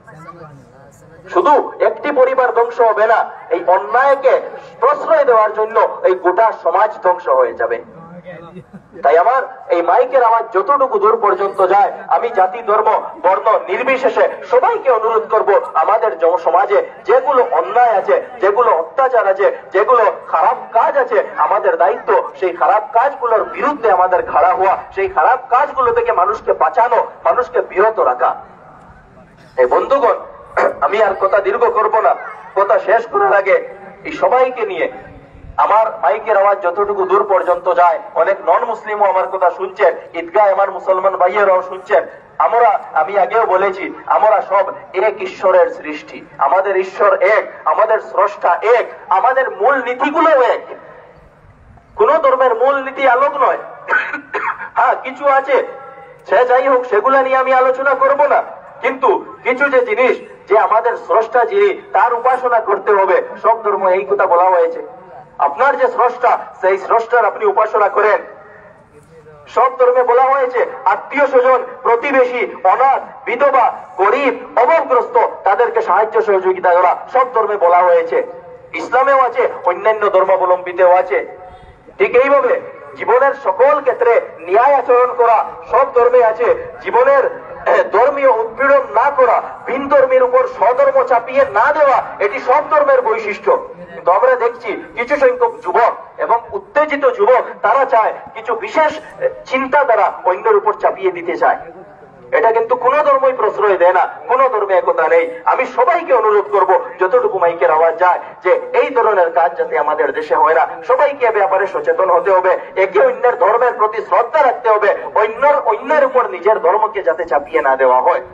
শুধু একটি পরিবার ধ্বংস হবে না, এই অন্যায়কে প্রশ্রয় দেওয়ার জন্য এই গোটা সমাজ ধ্বংস হয়ে যাবে। তাই আমার এই মাইকের আওয়াজ যতটুকু দূর পর্যন্ত যায়, আমি জাতি, ধর্ম, বর্ণ নির্বিশেষে সবাইকে অনুরোধ করব, আমাদের সমাজে যেগুলো অন্যায় আছে, যেগুলো অত্যাচার আছে, যেগুলো খারাপ কাজ আছে, আমাদের দায়িত্ব সেই খারাপ কাজগুলোর বিরুদ্ধে আমাদের খাড়া হওয়া, সেই খারাপ কাজগুলো থেকে মানুষকে বাঁচানো, মানুষকে বিরত রাখা। এই বন্ধুগণ, আমি আর কথা দীর্ঘ করব না। কথা শেষ করার আগে এই সবাইকে নিয়ে আমার মাইকের আওয়াজ যতটুকু দূর পর্যন্ত যায়, অনেক নন মুসলিমও আমার কথা শুনছেন, ঈদগাহ আমার মুসলমান ভাইয়েরাও শুনছেন। আমরা, আমি আগেও বলেছি, আমরা সব এক ঈশ্বরের সৃষ্টি, আমাদের ঈশ্বর এক, আমাদের স্রষ্টা এক, আমাদের মূল নীতিগুলো এক। কোন ধর্মের মূল নীতি আলোক নয়। হ্যাঁ, কিছু আছে, সে যাই হোক, সেগুলা নিয়ে আমি আলোচনা করব না। কিন্তু কিছু যে জিনিস, যে আমাদের স্রষ্টা যিনি, তার উপাসনা করতে হবে। সব ধর্ম এই কথা বলা হয়েছে, আপনার যে স্রষ্টা, সেই স্রষ্টার আপনি উপাসনা করেন। সব ধর্মে বলা হয়েছে আত্মীয় স্বজন, প্রতিবেশী, অনাথ, বিধবা, গরিব, অভাবগ্রস্ত তাদেরকে সাহায্য সহযোগিতা করা সব ধর্মে বলা হয়েছে। ইসলামেও আছে, অন্যান্য ধর্মাবলম্বীতেও আছে। ঠিক এইভাবে জীবনের সকল ক্ষেত্রে ন্যায় আচরণ করা সব ধর্মে আছে। জীবনের ধর্মীয় উৎপীড়ন না করা, ভিন ধর্মের উপর স্বধর্ম চাপিয়ে না দেওয়া, এটি সব ধর্মের বৈশিষ্ট্য। কিন্তু আমরা দেখছি কিছু সংখ্যক যুবক এবং উত্তেজিত যুবক তারা চায় কিছু বিশেষ চিন্তা দ্বারা অন্যের উপর চাপিয়ে দিতে চায়। এটা কিন্তু কোন ধর্মই প্রশ্রয় দেয় না, কোন ধর্মে একতা নেই। আমি সবাইকে অনুরোধ করব, যতটুকু মাইকের আওয়াজ যায়, যে এই ধরনের কাজ যাতে আমাদের দেশে হয় না। সবাইকে এ ব্যাপারে সচেতন হতে হবে, একে অন্যের ধর্মের প্রতি শ্রদ্ধা রাখতে হবে, অন্যের অন্যের উপর নিজের ধর্মকে যাতে চাপিয়ে না দেওয়া হয়।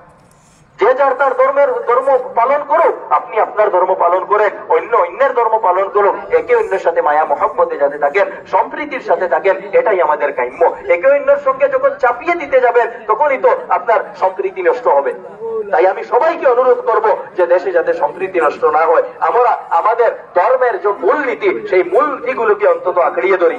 যে যার তার ধর্মের ধর্ম পালন করুক, আপনি আপনার ধর্ম পালন করেন, অন্য অন্যের ধর্ম পালন করুক, একে অন্যের সাথে মায়া মহব্বতে যাতে থাকেন, সম্প্রীতির সাথে থাকেন, এটাই আমাদের কাম্য। একে অন্যের সঙ্গে যখন চাপিয়ে দিতে যাবেন তখনই তো আপনার সম্প্রীতি নষ্ট হবে। তাই আমি সবাইকে অনুরোধ করব যে দেশে যাতে সম্প্রীতি নষ্ট না হয়, আমরা আমাদের ধর্মের যে মূল নীতি সেই মূল নীতিগুলোকে অন্তত আঁকড়িয়ে ধরি।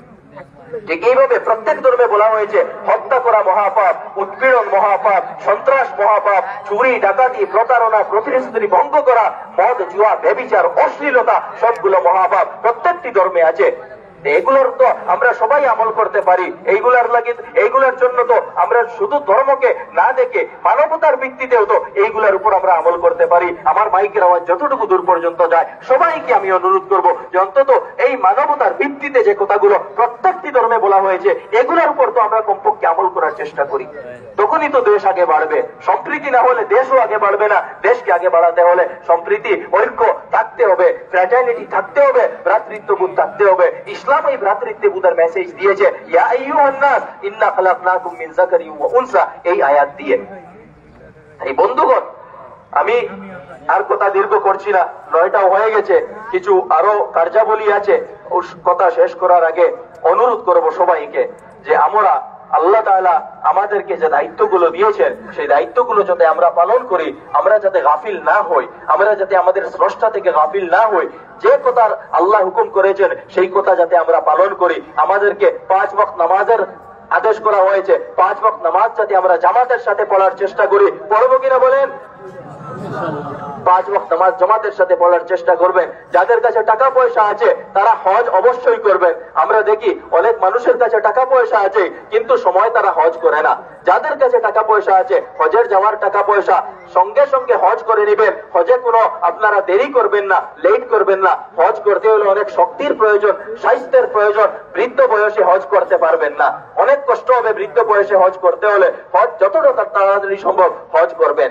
ঠিক এইভাবে প্রত্যেক ধর্মে বলা হয়েছে হত্যা করা মহাপাপ, উৎপীড়ন মহাপাপ, সন্ত্রাস মহাপাপ, চুরি, ডাকাতি, প্রতারণা, প্রতিশ্রুতি ভঙ্গ করা, মদ, জুয়া, ব্যভিচার, অশ্লীলতা সবগুলো মহাপাপ প্রত্যেকটি ধর্মে আছে। এগুলোর তো আমরা সবাই আমল করতে পারি। এইগুলার লাগে এইগুলার জন্য তো আমরা শুধু ধর্মকে না দেখে মানবতার ভিত্তিতেও তো এইগুলার উপর আমরা আমল করতে পারি। আমার মাইকের আওয়াজ যতটুকু দূর পর্যন্ত যায়, সবাইকে আমি অনুরোধ করব যে অন্তত এই মানবতার ভিত্তিতে যে কথাগুলো প্রত্যেকটি ধর্মে বলা হয়েছে এগুলোর উপর তো আমরা কমপক্ষে আমল করার চেষ্টা করি। তখনই তো দেশ আগে বাড়বে। সম্প্রীতি না হলে দেশও আগে বাড়বে না। দেশকে আগে বাড়াতে হলে সম্প্রীতি, ঐক্য থাকতে হবে, ফ্র্যাটার্নিটি থাকতে হবে, ভ্রাতৃত্ববোধ থাকতে হবে। ইসলাম এই ভ্রাতৃত্ববোধের মেসেজ দিয়েছে, ইয়া আইয়ুহান নাস ইন্না খালাকনাকুম মিন যাকারিন ওয়া উনসা, এই আয়াত দিয়ে। এই বন্ধুগণ, আমি আর কথা দীর্ঘ করছি না, নয়টাও হয়ে গেছে, কিছু আরো কার্যাবলী আছে। কথা শেষ করার আগে অনুরোধ করব সবাইকে যে আমরা আল্লাহ তাআলা আমাদেরকে যে দায়িত্বগুলো দিয়েছেন সেই দায়িত্বগুলো যাতে আমরা পালন করি, আমরা যাতে গাফিল না হই, আমরা যাতে আমাদের স্রষ্টা থেকে গাফিল না হই। যে কথা আল্লাহ হুকুম করেছেন সেই কথা যাতে আমরা পালন করি। আমাদেরকে পাঁচ ওয়াক্ত নামাজের আদেশ করা হয়েছে, পাঁচ ওয়াক্ত নামাজ যাতে আমরা জামাতের সাথে পড়ার চেষ্টা করি। পড়বো কিনা বলেন? পাঁচ ওয়াক্ত নামাজ জামাতের সাথে পড়ার চেষ্টা করবেন। যাদের কাছে টাকা পয়সা আছে তারা হজ অবশ্যই করবেন। আমরা দেখি অনেক মানুষের কাছে টাকা পয়সা আছে কিন্তু সময় তারা হজ করে না। যাদের কাছে টাকা পয়সা আছে, হজের যাওয়ার টাকা পয়সা, সঙ্গে সঙ্গে হজ করে নেবেন। হজে কোনো আপনারা দেরি করবেন না, লেট করবেন না। হজ করতে হলে অনেক শক্তির প্রয়োজন, স্বাস্থ্যের প্রয়োজন। বৃদ্ধ বয়সে হজ করতে পারবেন না, অনেক কষ্ট হবে বৃদ্ধ বয়সে হজ করতে হলে। হজ যতটা তাড়াতাড়ি সম্ভব হজ করবেন।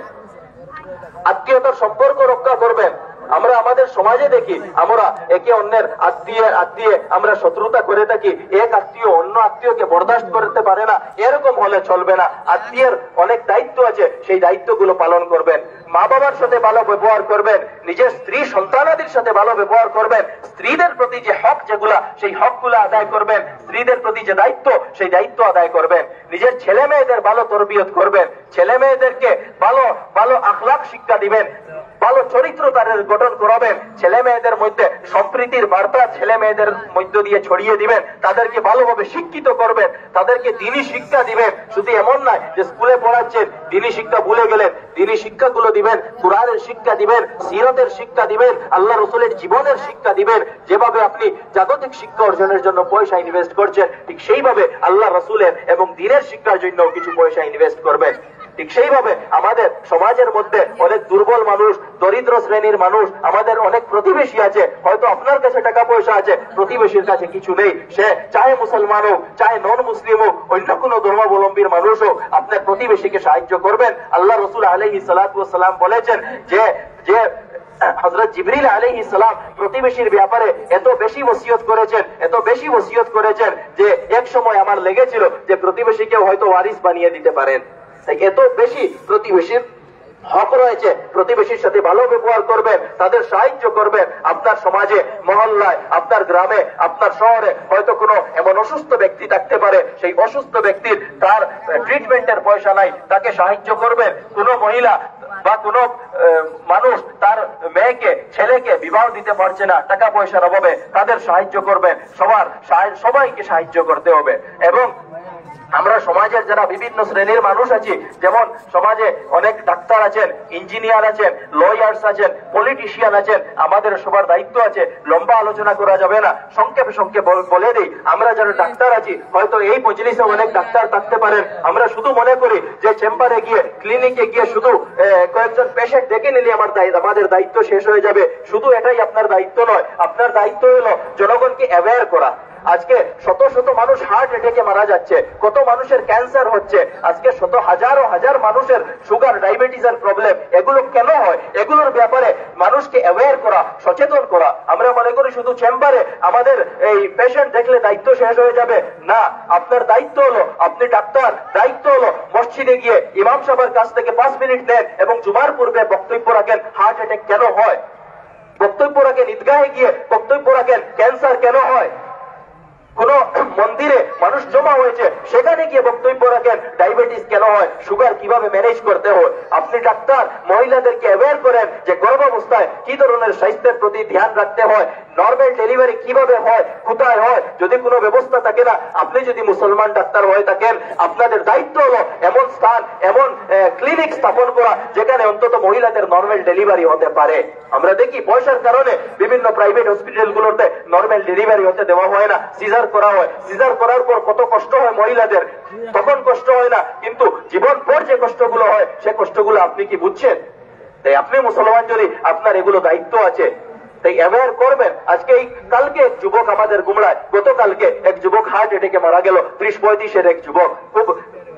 আত্মীয়তার সম্পর্ক রক্ষা করবেন। আমরা আমাদের সমাজে দেখি আমরা একে অন্যের আত্মীয় আত্মীয় আমরা শত্রুতা করে থাকি। এক আত্মীয় অন্য আত্মীয়কে বরদাস্ত করতে পারে না, এরকম হলে চলবে না। আত্মীয়ের অনেক দায়িত্ব আছে, সেই দায়িত্বগুলো পালন করবেন। মা বাবার সাথে ভালো ব্যবহার করবেন, নিজের স্ত্রী সন্তানাদের সাথে ভালো ব্যবহার করবেন। স্ত্রীদের প্রতি যে হক যেগুলা সেই হকগুলো আদায় করবেন। স্ত্রীদের প্রতি যে দায়িত্ব সেই দায়িত্ব আদায় করবেন। নিজের ছেলে মেয়েদের ভালো তরবিয়ত করবেন, ছেলে মেয়েদেরকে ভালো ভালো আখলাক শিক্ষা দিবেন, ভালো চরিত্র তাদের গঠন করাবেন। ছেলে মেয়েদের মধ্যে সম্প্রীতির বার্তা ছেলে মেয়েদের মধ্য দিয়ে ছড়িয়ে দিবেন। তাদেরকে ভালোভাবে শিক্ষিত করবেন, তাদেরকে দ্বীনি শিক্ষা দিবেন। শুধু এমন নয় যে স্কুলে পড়াচ্ছেন দ্বীনি শিক্ষা ভুলে গেলেন, দ্বীনি শিক্ষাগুলো দিবেন, কুরআনের শিক্ষা দিবেন, সিরাতের শিক্ষা দিবেন, আল্লাহ রাসূলের জীবনের শিক্ষা দিবেন। যেভাবে আপনি জাগতিক শিক্ষা অর্জনের জন্য পয়সা ইনভেস্ট করছেন, ঠিক সেইভাবে আল্লাহ রাসূলের এবং দ্বীনের শিক্ষার জন্য কিছু পয়সা ইনভেস্ট করবেন। ঠিক সেইভাবে আমাদের সমাজের মধ্যে অনেক দুর্বল মানুষ, দরিদ্র শ্রেণীর মানুষ, আমাদের অনেক প্রতিবেশী আছে। হয়তো আপনার কাছে টাকা পয়সা আছে, প্রতিবেশীর কাছে কিছু নেই। সে চাহে মুসলমান হোক, চাহে নন মুসলিম হোক, অন্য কোন ধর্মাবলম্বীর মানুষ হোক, আপনার প্রতিবেশীকে সাহায্য করবেন। আল্লাহ রাসূল আলাইহিস সালাতু ওয়াস সালাম বলেছেন যে যে হযরত জিবরিল আলাইহিস সালাম প্রতিবেশীর ব্যাপারে এত বেশি ওসিয়ত করেছেন, এত বেশি ওসিয়ত করেছেন যে এক সময় আমার লেগেছিল যে প্রতিবেশীকে হয়তো ওয়ারিস বানিয়ে দিতে পারেন। এত বেশি প্রতিবেশীর হক রয়েছে। প্রতিবেশীর সাথে ভালো ব্যবহার করবেন, তাদের সাহায্য করবেন। আপনার সমাজে, মহল্লায়, আপনার গ্রামে, আপনার শহরে হয়তো কোনো এমন অসুস্থ ব্যক্তি থাকতে পারে, সেই অসুস্থ ব্যক্তির তার ট্রিটমেন্টের পয়সা নাই, তাকে সাহায্য করবেন। কোনো মহিলা বা কোনো মানুষ তার মেয়েকে ছেলেকে বিবাহ দিতে পারছে না টাকা পয়সার অভাবে, তাদের সাহায্য করবেন। সবার সবাইকে সাহায্য করতে হবে। এবং আমরা সমাজের যারা বিভিন্ন শ্রেণীর মানুষ আছি, যেমন সমাজে অনেক ডাক্তার আছেন, ইঞ্জিনিয়ার আছেন, লয়ার্স আছেন, পলিটিশিয়ান আছেন, আমাদের সবার দায়িত্ব আছে। লম্বা আলোচনা করা যাবে না, সংক্ষেপে সংক্ষেপে বলে দিই। আমরা যারা ডাক্তার আছি, হয়তো এই মজলিসে অনেক ডাক্তার থাকতে পারেন, আমরা শুধু মনে করি যে চেম্বারে গিয়ে ক্লিনিকে গিয়ে শুধু কয়েকজন পেশেন্ট দেখে নিলে আমার আমাদের দায়িত্ব শেষ হয়ে যাবে। শুধু এটাই আপনার দায়িত্ব নয়, আপনার দায়িত্ব হলো জনগণকে অ্যাওয়্যার করা। আজকে শত শত মানুষ হার্ট অ্যাটাকে মারা যাচ্ছে, কত মানুষের ক্যান্সার হচ্ছে, আজকে শত হাজারো হাজার মানুষের সুগার, ডায়াবেটিস এর প্রবলেম। এগুলো কেন হয়? এগুলোর ব্যাপারে মানুষকে অ্যাওয়্যার করা, সচেতন করা। আমরা মনে করি শুধু চেম্বারে আমাদের এই পেশেন্ট দেখলে দায়িত্ব শেষ হয়ে যাবে। না, আপনার দায়িত্ব হলো, আপনি ডাক্তার, দায়িত্ব হলো মসজিদে গিয়ে ইমাম সাহেবের কাছ থেকে পাঁচ মিনিট নেন এবং জুমার পূর্বে বক্তব্য রাখেন হার্ট অ্যাটাক কেন হয়, বক্তব্য রাখেন ঈদগাহে গিয়ে বক্তব্য রাখেন ক্যান্সার কেন হয়। কোন মন্দিরে মানুষ জমা হয়েছে, সেখানে গিয়ে বক্তব্য রাখেন ডায়াবেটিস কেন হয়, সুগার কিভাবে ম্যানেজ করতে হয়। আপনি ডাক্তার, মহিলাদেরকে অ্যাওয়্যার করেন যে গর্ভাবস্থায় কি ধরনের স্বাস্থ্যের প্রতি ধ্যান রাখতে হয়, নর্মাল ডেলিভারি কিভাবে হয়, কোথায় হয়, যদি কোনো ব্যবস্থা থাকে না। আপনি যদি মুসলমান ডাক্তার হয়ে থাকেন, আপনাদের দায়িত্ব হলো এমন স্থান, এমন ক্লিনিক স্থাপন করা যেখানে অন্তত মহিলাদের নর্মাল ডেলিভারি হতে পারে। আমরা দেখি পয়সার কারণে বিভিন্ন প্রাইভেট হসপিটাল গুলোতে নর্মাল ডেলিভারি হতে দেওয়া হয় না, সিজার করা হয়। সিজার করার পর কত কষ্ট হয় মহিলাদের, তখন কষ্ট হয় না, কিন্তু জীবন পর যে কষ্টগুলো হয় সে কষ্টগুলো আপনি কি বুঝছেন? তাই আপনি মুসলমান যদি, আপনার এগুলো দায়িত্ব আছে, তাই অ্যাওয়্যার করবেন। আজকে এই কালকে এক যুবক আমাদের গুমরায়, গতকালকে এক যুবক হার্ট অ্যাটাকে মারা গেল, ত্রিশ পঁয়ত্রিশের এক যুবক। খুব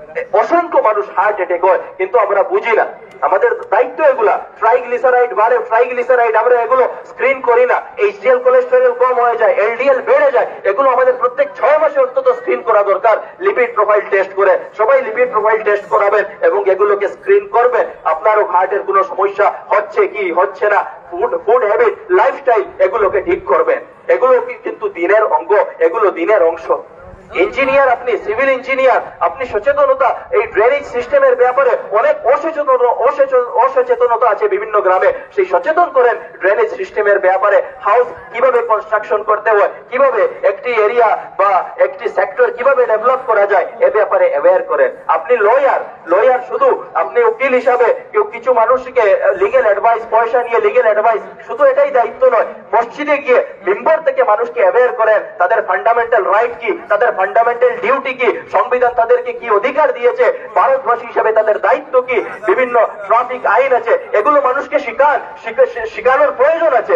অসংখ্য মানুষ হার্ট অ্যাটাক হয়, কিন্তু আমরা বুঝি না। আমাদের দায়িত্ব এগুলা। ট্রাইগ্লিসারাইড বাড়ে, ট্রাইগ্লিসারাইড আমরা এগুলো স্ক্রিন করি না। এইচডিএল কোলেস্টেরল কম হয়ে যায়, এলডিএল বেড়ে যায়, এগুলো আমাদের প্রত্যেক ছয় মাসে অন্তত স্ক্রিন করা দরকার। লিপিড প্রোফাইল টেস্ট করে সবাই লিপিড প্রোফাইল টেস্ট করাবেন এবং এগুলোকে স্ক্রিন করবেন। আপনারও হার্টের কোনো সমস্যা হচ্ছে কি হচ্ছে না, ফুড ফুড হ্যাবিট, লাইফস্টাইল, এগুলোকে ঠিক করবেন। এগুলো কিন্তু দিনের অঙ্গ, এগুলো দিনের অংশ। ইঞ্জিনিয়ার, আপনি সিভিল ইঞ্জিনিয়ার, আপনি সচেতনতা, এই ড্রেনেজ সিস্টেমের ব্যাপারে অনেক অসচেতন অসচেতনতা আছে বিভিন্ন গ্রামে, সেই সচেতন করেন ড্রেনেজ সিস্টেমের ব্যাপারে। হাউস কিভাবে কনস্ট্রাকশন করতে হয়, কিভাবে একটি এরিয়া বা একটি সেক্টর কিভাবে ডেভেলপ করা যায়, এ ব্যাপারে অ্যাওয়্যার করেন। আপনি লয়ার, লয়ার শুধু আপনি উকিল হিসাবে কেউ কিছু মানুষকে লিগেল অ্যাডভাইস, পয়সা নিয়ে লিগেল অ্যাডভাইস, শুধু এটাই দায়িত্ব নয়। মসজিদে গিয়ে মেম্বার থেকে মানুষকে অ্যাওয়্যার করেন তাদের ফান্ডামেন্টাল রাইট কি, তাদের ফান্ডামেন্টাল ডিউটি কি, সংবিধান তাদেরকে কি অধিকার দিয়েছে, ভারতবাসী হিসেবে তাদের দায়িত্ব কি, বিভিন্ন ট্রাফিক আইন আছে, এগুলো মানুষকে শিখান, শিখানোর প্রয়োজন আছে।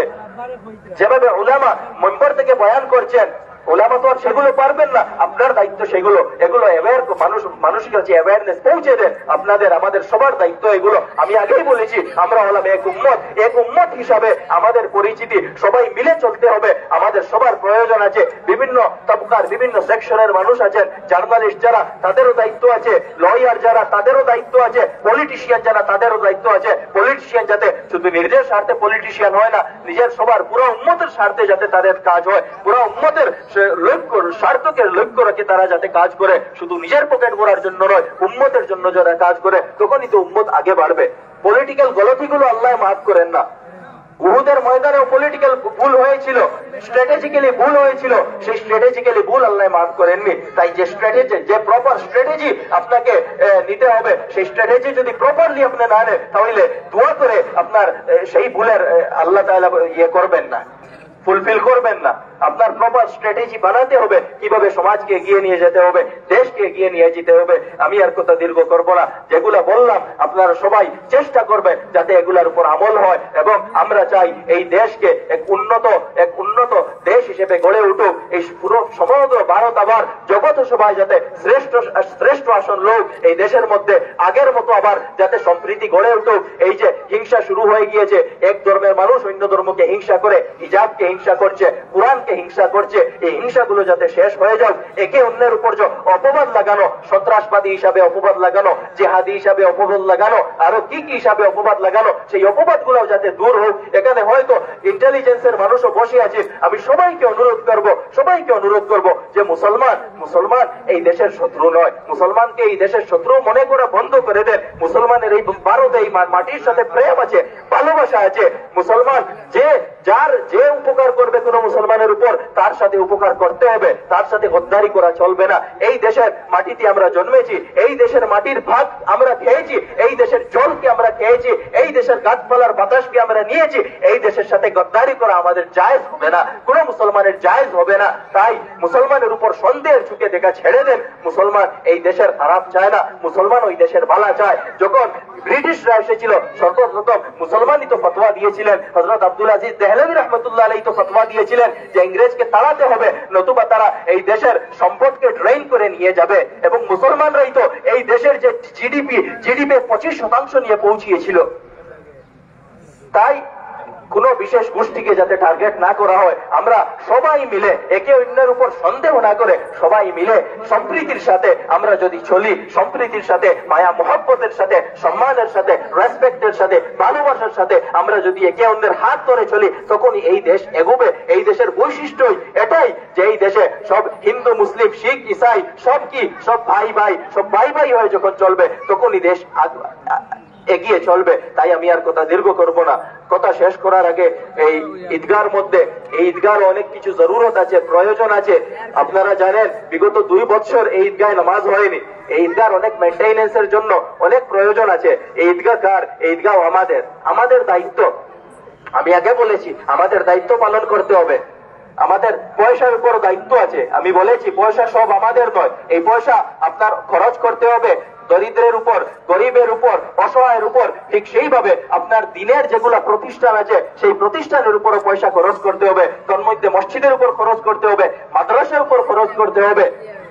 যেভাবে উলামা মেম্বার থেকে বয়ান করছেন, ওলামা তো আর সেগুলো পারবেন না, আপনার দায়িত্ব সেগুলো, এগুলো অ্যাওয়্যার মানুষ মানুষের কাছে অ্যাওয়ারনেস পৌঁছে দেন। আপনাদের আমাদের সবার দায়িত্ব এগুলো। আমি আগেই বলেছি, আমরা হলাম এক উম্মত, এক উম্মত হিসাবে আমাদের পরিচিতি সবাই মিলে চলতে হবে। আমাদের সবার প্রয়োজন আছে। বিভিন্ন তবকার, বিভিন্ন সেকশনের মানুষ আছেন, জার্নালিস্ট যারা তাদেরও দায়িত্ব আছে, লয়ার যারা তাদেরও দায়িত্ব আছে, পলিটিশিয়ান যারা তাদেরও দায়িত্ব আছে। পলিটিশিয়ান যাতে শুধু নিজের স্বার্থে পলিটিশিয়ান হয় না, নিজের সবার পুরো উম্মতের স্বার্থে যাতে তাদের কাজ হয়, পুরো উম্মতের লক্ষ্য স্বার্থকে লক্ষ্য রেখে তারা যাতে কাজ করে, শুধু নিজের পকেট ভরার জন্য নয়, উম্মতের জন্য যারা কাজ করে, তখনই তো উম্মত আগে বাড়বে। পলিটিক্যাল গলতিগুলো আল্লাহ মাফ করেন না। উহুদের ময়দানেও পলিটিক্যাল ভুল হয়েছিল, স্ট্র্যাটেজিক্যালি ভুল হয়েছিল, সেই স্ট্র্যাটেজিক্যালি ভুল আল্লাহ মাফ করেননি। তাই যে স্ট্র্যাটেজি, যে প্রপার স্ট্র্যাটেজি আপনাকে নিতে হবে, সেই স্ট্র্যাটেজি যদি প্রপারলি আপনি না নেন, তাহলে দোয়া করে আপনার সেই ভুলের আল্লাহ তাআলা ইয়ে করবেন না, ফুলফিল করবেন না। আপনার প্রপার স্ট্র্যাটেজি বানাতে হবে, কিভাবে সমাজকে এগিয়ে নিয়ে যেতে হবে, দেশকে এগিয়ে নিয়ে যেতে হবে। আমি আর কথা দীর্ঘ করব না, যেগুলা বললাম আপনারা সবাই চেষ্টা করবেন যাতে এগুলার উপর আমল হয়, এবং আমরা চাই এই দেশকে এক উন্নত এক উন্নত দেশ হিসেবে গড়ে উঠুক। এই পুরো সমগ্র ভারত আবার জগৎ সভায় যাতে শ্রেষ্ঠ শ্রেষ্ঠ আসন লোক এই দেশের মধ্যে আগের মতো আবার যাতে সম্প্রীতি গড়ে উঠুক। এই যে হিংসা শুরু হয়ে গিয়েছে, এক ধর্মের মানুষ অন্য ধর্মকে হিংসা করে, হিজাবকে হিংসা করছে, কোরআনকে হিংসা করছে, এই হিংসাগুলো যাতে শেষ হয়ে যাক। একে অন্যের উপর যে অপবাদ অপবাদ লাগানো, সন্ত্রাসবাদী হিসাবে অপবাদ লাগানো, জেহাদি হিসাবে অপবাদ লাগানো, আরো কি কি হিসাবে অপবাদ লাগানো, সেই অপবাদ গুলো যাতে দূর হোক। এখানে হয়তো ইন্টেলিজেন্সের মানুষও বসে আছে। আমি সবাইকে অনুরোধ করব, সবাইকে অনুরোধ করব যে মুসলমান মুসলমান এই দেশের শত্রু নয়। মুসলমানকে এই দেশের শত্রু মনে করা বন্ধ করে দেন। মুসলমানের এই ভারতে এই মাটির সাথে প্রেম আছে, ভালোবাসা আছে। মুসলমান যে যার যে উপকার করবে কোন মুসলমানের উপর, তার সাথে উপকার করতে হবে, তার সাথে গদ্দারি করা চলবে না। এই দেশের মাটিতে আমরা জন্মেছি, এই দেশের মাটির ভাত আমরা খেয়েছি, এই দেশের জলকে আমরা খেয়েছি, এই দেশের গাছপালার বাতাসকে আমরা নিয়েছি। এই দেশের সাথে গদ্দারি করা আমাদের জায়েজ হবে না, কোন মুসলমানের জায়েজ হবে না। তাই মুসলমানের উপর সন্দেহের চোখে দেখা ছেড়ে দেন। মুসলমান এই দেশের খারাপ চায় না, মুসলমান ওই দেশের ভালো চায়। যখন ব্রিটিশরা এসেছিল সর্বপ্রথম মুসলমানই তো ফতোয়া দিয়েছিলেন। হযরত আব্দুল আজিজ দেহলভী রহমতুল্লাহ আলাইহি তো ফতোয়া দিয়েছিলেন যে ইংরেজকে তাড়াতে হবে, নতুবা তারা এই দেশের সম্পদকে ড্রেইন করে নিয়ে যাবে। এবং মুসলমানরাই তো এই দেশের যে জিডিপি জিডিপি পঁচিশ শতাংশ নিয়ে পৌঁছিয়েছিল। তাই কোন বিশেষ গোষ্ঠীকে যাতে টার্গেট না করা হয়, আমরা সবাই মিলে একে অন্যের উপর সন্দেহ না করে সবাই মিলে সম্প্রীতির সাথে আমরা যদি চলি, সম্প্রীতির সাথে, মায়া মোহব্বতের সাথে, সম্মানের সাথে, রেসপেক্টের সাথে, ভালোবাসার সাথে আমরা যদি একে অন্যের হাত ধরে চলি, তখনই এই দেশ এগোবে। এই দেশের বৈশিষ্ট্যই এটাই যে এই দেশে সব হিন্দু, মুসলিম, শিখ, ইসাই সব কি সব ভাই ভাই সব ভাই ভাই হয়ে যখন চলবে, তখনই দেশ এগিয়ে চলবে। তাই আমি আর কথা দীর্ঘ করব না। কথা শেষ করার আগে এই ঈদগার মধ্যে এই ঈদগার অনেক কিছু জরুরত আছে, প্রয়োজন আছে। আপনারা জানেন বিগত দুই বছর এই ঈদগায় নামাজ হয়নি। এই ঈদগার অনেক মেইনটেনেন্সের জন্য অনেক প্রয়োজন আছে। এই ঈদগাহ কার? এই ঈদগাহ আমাদের, আমাদের দায়িত্ব। আমি আগে বলেছি আমাদের দায়িত্ব পালন করতে হবে। আমাদের পয়সার উপর দায়িত্ব আছে। আমি বলেছি পয়সা সব আমাদের নয়। এই পয়সা আপনার খরচ করতে হবে দরিদ্রের উপর, গরিবের উপর, অসহায়ের উপর। ঠিক সেইভাবে আপনার দিনের যেগুলা প্রতিষ্ঠান আছে সেই প্রতিষ্ঠানের উপরও পয়সা খরচ করতে হবে। তার মধ্যে মসজিদের উপর খরচ করতে হবে, মাদ্রাসার উপর খরচ করতে হবে।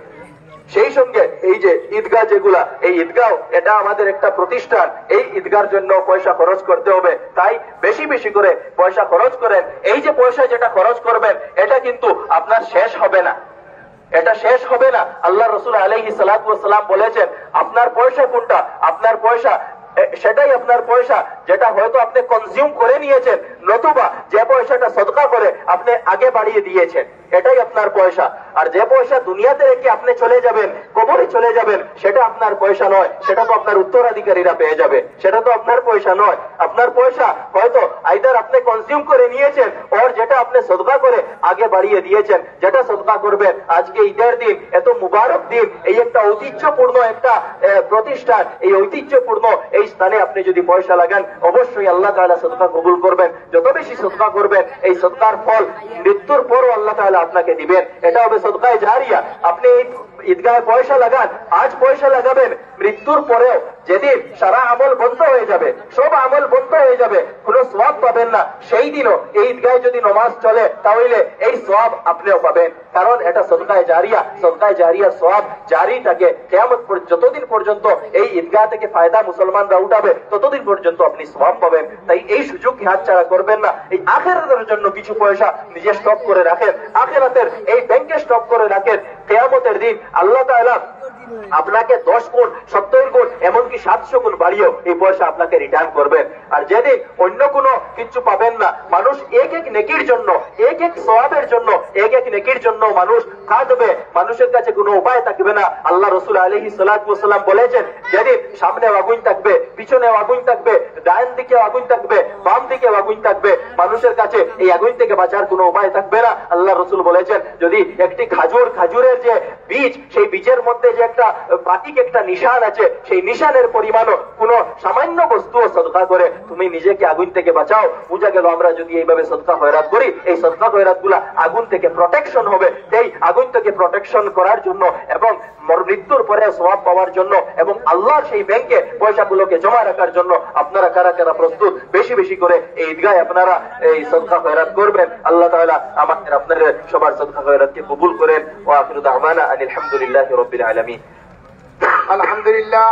সেই সঙ্গে এই যে ঈদগাহ যেগুলা, এই ঈদগাহ এটা আমাদের একটা প্রতিষ্ঠান। এই ঈদগার জন্য পয়সা খরচ করতে হবে। তাই বেশি বেশি করে পয়সা খরচ করেন। এই যে পয়সা যেটা খরচ করবেন এটা কিন্তু আপনার শেষ হবে না, এটা শেষ হবে না। আল্লাহ রসুল আলাইহিস সালাতু ওয়াস সালাম বলেছেন আপনার পয়সা কোনটা? আপনার পয়সা সেটাই আপনার পয়সা যেটা হয়তো আপনি কনজিউম করে নিয়েছেন, নতুবা যে পয়সাটা সদকা করে আপনি আগে বাড়িয়ে দিয়েছেন, এটাই আপনার পয়সা। আর যে পয়সা দুনিয়াতে রেখে আপনি চলে যাবেন, কবরে চলে যাবেন, সেটা আপনার পয়সা নয়, সেটা তো আপনার উত্তরাধিকারীরা পেয়ে যাবে, সেটা তো আপনার পয়সা নয়। আপনার পয়সা হয়তো আইদার আপনি কনজিউম করে নিয়েছেন, ওর যেটা আপনি সদকা করে আগে বাড়িয়ে দিয়েছেন। যেটা সদকা করবেন আজকে ঈদের দিন, এত মুবারক দিন, এই একটা ঐতিহ্যপূর্ণ একটা প্রতিষ্ঠান, এই ঐতিহ্যপূর্ণ এই স্থানে আপনি যদি পয়সা লাগান, অবশ্যই আল্লাহ তাআলা সদকা কবুল করবেন। যত বেশি সদকা করবেন এই সদকার ফল মৃত্যুর পরও আল্লাহ তাআলা আপনাকে দিবেন। এটা হবে সদকায়ে জারিয়া। আপনি ঈদগাহে পয়সা লাগান, আজ পয়সা লাগাবেন, মৃত্যুর পরেও যেদিন সারা আমল বন্ধ হয়ে যাবে, সব আমল বন্ধ হয়ে যাবে, কোন সওয়াব পাবেন না, সেই দিনও এই ঈদগাহে যদি নামাজ চলে তাহলে এই সওয়াব আপনিও পাবেন। কারণ এটা সদকায়ে জারিয়া। সদকায়ে জারিয়ার সওয়াব জারি থাকে কিয়ামত পর্যন্ত। যতদিন পর্যন্ত এই ঈদগাহ থেকে ফায়দা মুসলমানরা উঠাবে ততদিন পর্যন্ত আপনি সওয়াব পাবেন। তাই এই সুযোগ হাতছাড়া করবেন না। এই আখিরাতের জন্য কিছু পয়সা নিজে স্টক করে রাখেন, আখিরাতের এই ব্যাংকে স্টক করে রাখেন। কিয়ামতের দিন আল্লাহ তাআলা আপনাকে দশ গুণ, সত্তর গুণ, এমনকি সাতশো গুণ বাড়িয়েও এই পয়সা আপনাকে রিটার্ন করবেন। আর যেদিন অন্য কোনো কিছু পাবেন না, মানুষ এক এক নেকির জন্য, এক এক সওয়াবের জন্য, এক এক নেকির জন্য মানুষ কাঁদবে, মানুষের কাছে কোনো উপায় থাকবে না। আল্লাহ রাসূল আলাইহিস সালাতু ওয়াস সালাম বলেছেন যেদিন সামনে আগুন থাকবে, পিছনে আগুন থাকবে, ডান দিকে আগুন থাকবে, বাম দিকে আগুন থাকবে, মানুষের কাছে এই আগুন থেকে বাঁচার কোনো উপায় থাকবে না। আল্লাহ রাসূল বলেছেন যদি একটি খাজুর, খাজুরের যে বীজ, সেই বীজের মধ্যে যে একটা বাতিক একটা নিশান আছে, সেই নিশানের পরিমাণও কোন সামান্য বস্তুও সদকা করে তুমি নিজেকে আগুন থেকে বাঁচাও। বুঝা গেল আমরা যদি এইভাবে সদকা খয়রাত করি, এই সদকা খয়রাত গুলা আগুন থেকে প্রোটেকশন হবে। এই আগুন থেকে প্রোটেকশন করার জন্য এবং মৃত্যুর পরে সওয়াব পাওয়ার জন্য এবং আল্লাহর সেই ব্যাংকে পয়সাগুলোকে জমা রাখার জন্য আপনারা কারা কারা প্রস্তুত? বেশি বেশি করে এই ঈদগাহে আপনারা এই সদকা খয়রাত করবেন। আল্লাহ তাআলা আমাদের আপনাদের সবার সদকা খয়রাতকে কবুল করেন। ওয়া আখিরু দাওয়ানা আনিল হামদুলিল্লাহি রাব্বিল আলামিন। আলহামদুলিল্লাহ,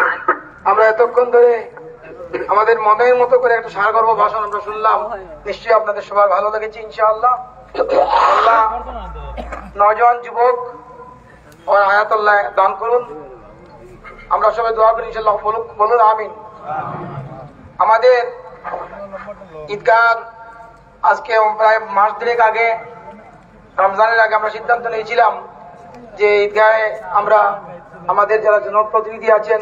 আমরা এতক্ষণ ধরে আমাদের মনের মতো করে একটা সারগর্ভ ভাষণ আমরা শুনলাম। নিশ্চয়ই আপনাদের সবার ভালো লেগেছে ইনশাআল্লাহ। আল্লাহ নওজোয়ান যুবক ওর হায়াতুল্লাহ দান করুন। আমরা সবাই দোয়া করি ইনশাআল্লাহ, বলুন বলুন আমিন। আমাদের ঈদগাহ আজকে প্রায় মাস দেড়েক আগে, রমজানের আগে আমরা সিদ্ধান্ত নিয়েছিলাম যে ঈদগাহে আমরা আমাদের যারা জনপ্রতিনিধি আছেন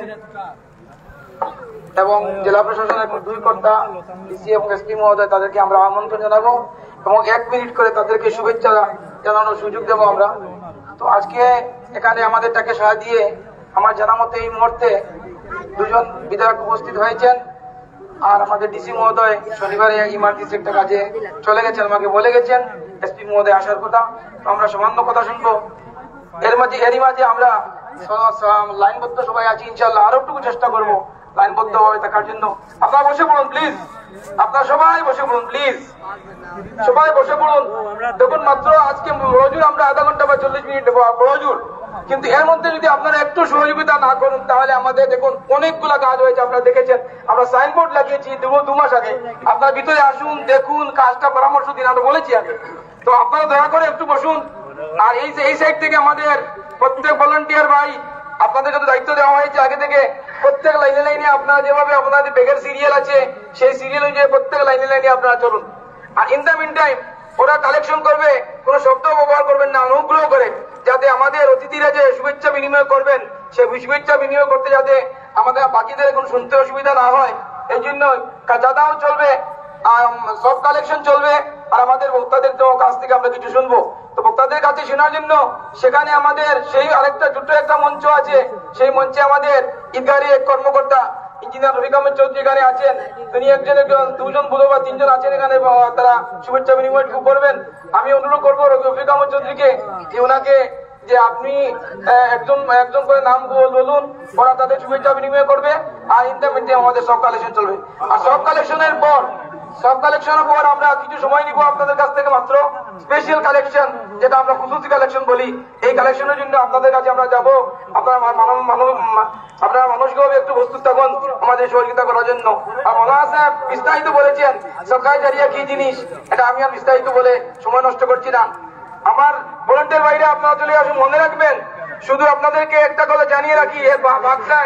এবং জেলা প্রশাসনের দুই কর্তা ডিসি এবং এসপি মহোদয়, তাদেরকে আমরা আমন্ত্রণ জানাবো এবং এক মিনিট করে তাদেরকে শুভেচ্ছা জানানোর সুযোগ দেবো আমরা। তো আজকে এখানে আমাদেরটাকে সাড়া দিয়ে আমার জানা মতে এই মুহূর্তে দুজন বিধায়ক উপস্থিত হয়েছেন, আর আমাদের ডিসি মহোদয় শনিবারে ইমার্জেন্সি একটা কাজে চলে গেছেন, আমাকে বলে গেছেন এসপি মহোদয় আসার কথা। তো আমরা সামান্য কথা শুনবো। এর মাঝে এরই মাঝে আমরা লাইনবদ্ধ সবাই আছি, ইনশাল্লাহ আরো একটু চেষ্টা করবো লাইনবদ্ধ ভাবে থাকার জন্য। আপনারা বসে পড়ুন প্লিজ, আপনারা সবাই বসে পড়ুন প্লিজ, সবাই বসে পড়ুন। দেখুন মাত্র আজকে বড়জোর আমরা আধা ঘন্টা বা চল্লিশ মিনিট দেবো বড়জোর, কিন্তু এর মধ্যে যদি আপনারা একটু সহযোগিতা না করুন তাহলে আমাদের দেখুন অনেকগুলা কাজ হয়েছে, আপনারা দেখেছেন। আমরা সাইনবোর্ড লাগিয়েছি দু মাস আগে, আপনার ভিতরে আসুন দেখুন কাজটা পরামর্শ দিন, আমরা বলেছি আগে। তো আপনারা দয়া করে একটু বসুন। আর এই এই সাইড থেকে আমাদের প্রত্যেক ভলান্টিয়ার ভাই, আপনাদের যত দায়িত্ব দেওয়া হয়েছে আগে থেকে, প্রত্যেক লাইনে লাইনে আপনারা যেভাবে আপনাদের ব্যাগের সিরিয়াল আছে সেই সিরিয়াল অনুযায়ী প্রত্যেক লাইনে লাইনে আপনারা চলুন। আর ইন দ্য মিন টাইম ওরা কালেকশন করবে, কোনো শব্দ ব্যবহার করবেন না অনুগ্রহ করে, যাতে আমাদের অতিথিরা যে শুভেচ্ছা বিনিময় করবেন সেই শুভেচ্ছা বিনিময় করতে যাতে আমাদের বাকিদের এখন শুনতে অসুবিধা না হয়, এই জন্য চাঁদাও চলবে, সব কালেকশন চলবে। আর আমাদের বক্তাদের তো কাছ থেকে আমরা কিছু শুনবো, তো বক্তাদের কাছে শোনার জন্য সেখানে আমাদের সেই আরেকটা ছোট্ট একটা মঞ্চ আছে, সেই মঞ্চে আমাদের ঈদগাহের এক কর্মকর্তা ইঞ্জিনিয়ার রফিক আহমেদ চৌধুরী এখানে আছেন, তিনি একজন একজন দুজন বুধ বা তিনজন আছেন এখানে, তারা শুভেচ্ছা বিনিময় করবেন। আমি অনুরোধ করবো রফিক আহমেদ চৌধুরীকে যে ওনাকে যে আপনি একজন একজন করে নাম বলুন, ওরা তাদের শুভেচ্ছা বিনিময় করবে। আর ইন দ্য মিডে আমাদের সব কালেকশন চলবে। আর সব কালেকশনের পর সব কালেকশনের পর আমরা কিছু সময় নিব আপনাদের কাছ থেকে মাত্র স্পেশাল কালেকশন, যেটা আমরা খুশুসি কালেকশন বলি। এই কালেকশনের জন্য আপনাদের কাছে আমরা যাব, আপনারা আপনারা মানসিকভাবে একটু প্রস্তুত থাকুন আমাদের সহযোগিতা করার জন্য। আর মৌলানা সাহেব বিস্তারিত বলেছেন সরকারি জারিয়া কি জিনিস, এটা আমি আর বিস্তারিত বলে সময় নষ্ট করছি না। আমার ভলান্টিয়ার বাইরে আপনারা চলে আসুন, মনে রাখবেন শুধু আপনাদেরকে একটা কথা জানিয়ে রাখি, এর ভাবনায়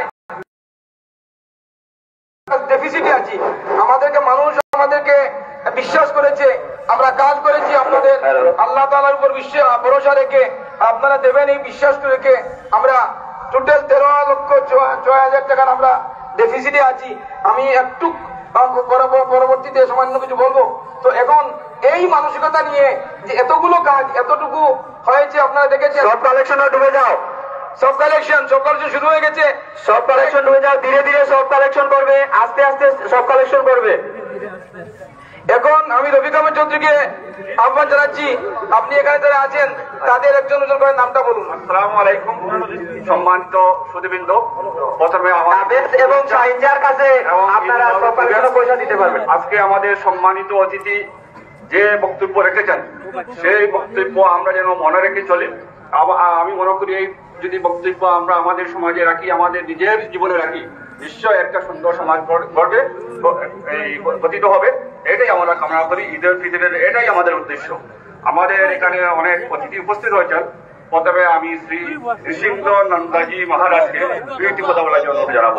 ডেফিসিটে আছি। আমাদেরকে মানুষ আমাদেরকে বিশ্বাস করেছে, আমরা কাজ করেছি আপনাদের আল্লাহ তাআলার উপর বিশ্বাস ভরসা রেখে, আপনারা দেবেন এই বিশ্বাস রেখে আমরা টোটাল তেরো লক্ষ ছয় হাজার টাকার আমরা ডেফিসিটে আছি। আমি একটু পরবর্তীতে সামান্য কিছু বলবো। তো এখন এই মানসিকতা নিয়ে যে এতগুলো কাজ এতটুকু হয়েছে আপনারা দেখেছেন, সব কালেকশন ডুবে যাও, সব কালেকশন সব কালেকশন শুরু হয়ে গেছে, সব কালেকশন ডুবে যাও, ধীরে ধীরে সব কালেকশন করবে, আস্তে আস্তে সব কালেকশন করবে। এখন আমি রফিক আহমেদ চৌধুরীকে আহ্বান জানাচ্ছি, আপনি এখানে যারা আছেন তাদের একজন একজন করে নামটা বলুন। আসসালামু আলাইকুম সম্মানিত সুধীবৃন্দ, প্রথমে আমাদের এবং সাইনজার কাছে আপনারা সব কালেকশন পয়সা দিতে পারবেন। আজকে আমাদের সম্মানিত অতিথি যে বক্তব্য রেখেছেন সেই বক্তব্য আমরা যেন মনে রেখে চলি। আমি মনে করি এই যদি বক্তব্য আমরা আমাদের সমাজে রাখি, আমাদের নিজের জীবনে রাখি, নিশ্চয় একটা সুন্দর সমাজ গড়বে, গঠিত হবে। এটাই আমরা কামনা করি। ঈদের ফিতরের এটাই আমাদের উদ্দেশ্য। আমাদের এখানে অনেক অতিথি উপস্থিত হয়েছেন। প্রথমে আমি শ্রী নৃসিংহ নন্দাজি মহারাজকে দুইটি কথা বলার জন্য জানাবো।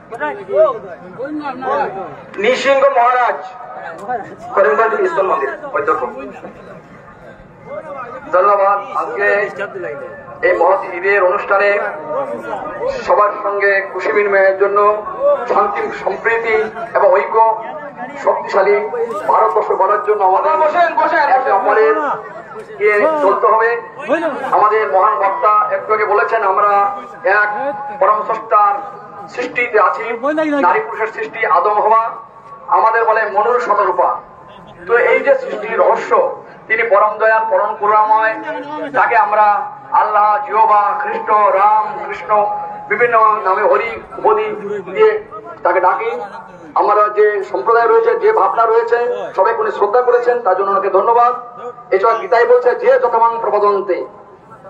নৃসিংহ মহারাজ করিমগঞ্জ ইস্কন মন্দির অধ্যক্ষ। ধন্যবাদ। আজকে এই মহৎ ঈদের অনুষ্ঠানে সবার সঙ্গে খুশি বিনিময়ের জন্য শান্তি সম্প্রীতি এবং ঐক্য শক্তিশালী ভারতবর্ষ গড়ার জন্য আমাদের একে অপরের গিয়ে চলতে হবে। আমাদের মহান বক্তা একটু আগে বলেছেন আমরা এক পরম স্রষ্টার সৃষ্টিতে আছি, নারী পুরুষের সৃষ্টি আদম হওয়া, আমাদের বলে মনুর শতরূপা। তো এই যে সৃষ্টির রহস্য, তিনি পরম দয়াল পরম করুণাময়, তাকে আমরা আল্লাহ, জিহোবা, খ্রিস্ট, রাম, কৃষ্ণ বিভিন্ন নামে হরি উপাধি দিয়ে তাকে ডাকি। আমরা যে সম্প্রদায় রয়েছে, যে ভাবনা রয়েছে, সবাই কোন শ্রদ্ধা করেছেন, তার জন্য ওনাকে ধন্যবাদ। এছাড়া গীতায় বলছে যে যতমান প্রবদন্তে,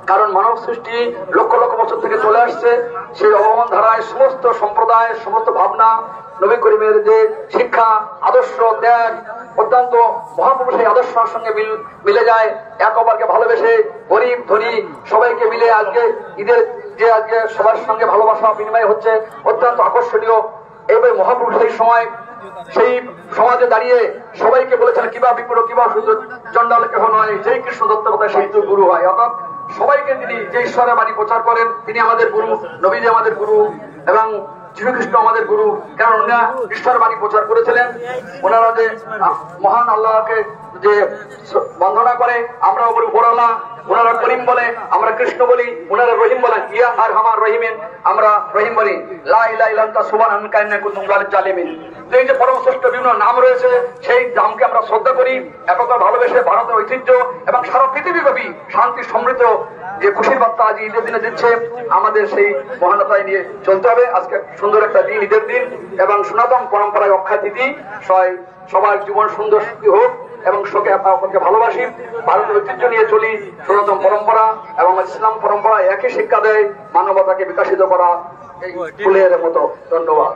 কারণ মানব সৃষ্টি লক্ষ লক্ষ বছর থেকে চলে আসছে। সেই অবমান ধারায় সমস্ত সম্প্রদায়, সমস্ত ভাবনা, নবী করিমের যে শিক্ষা, আদর্শ, ত্যাগ অত্যন্ত মহাপুরুষ এই আদর্শের সঙ্গে মিলে যায়। এক অপরকে ভালোবেসে গরিব ধনী সবাইকে মিলে আজকে ঈদের যে আজকে সবার সঙ্গে ভালোবাসা বিনিময় হচ্ছে অত্যন্ত আকর্ষণীয়। এইভাবে মহাপুরুষ সেই সময় সেই সমাজে দাঁড়িয়ে সবাইকে বলেছেন কিবা বিপুল কিবা শুধু চন্ডাল কেহ নয়, যেই কৃষ্ণ দত্ত কথা সেই তো গুরু হয়। অর্থাৎ সবাইকে তিনি যে ঈশ্বরের বাণী প্রচার করেন তিনি আমাদের গুরু, নবীজি আমাদের গুরু এবং শ্রীকৃষ্ণ আমাদের গুরু। কারণ ওনারা ঈশ্বর বাণী প্রচার করেছিলেন। ওনারা যে মহান আল্লাহকে যে বন্দনা করে আমরাও বলি ওরালা, ওনারা করিম বলে আমরা কৃষ্ণ বলি, ওনারা রহিম বলেন ইয়া আর হামার রহিমিন, আমরা রহিম বলি লা ইলাহা ইল্লা আনতা সুবহানাকা কান্না কুনতুম মিনাল জালিমিন। এই যে পরম শ্রেষ্ঠ বিভিন্ন নাম রয়েছে সেই নামকে আমরা শ্রদ্ধা করি, একতা ভালোবেসে ভারতের ঐতিহ্য এবং সারা পৃথিবীব্যাপী শান্তি সমৃদ্ধ যে খুশির বার্তা আজ ঈদের দিনে দিচ্ছে আমাদের সেই মহানতায় নিয়ে চলতে হবে। আজকে সুন্দর একটা দিন, ঈদের দিন এবং সনাতন পরম্পরায় অক্ষয় তিথি, সবার জীবন সুন্দর সুখী হোক এবং শোকে আপনাকে ভালোবাসি। ভারতের ঐতিহ্য নিয়ে চলি, সনাতন পরম্পরা এবং ইসলাম পরম্পরা একই শিক্ষা দেয় মানবতাকে বিকশিত করা এই ফুলের মতো। ধন্যবাদ।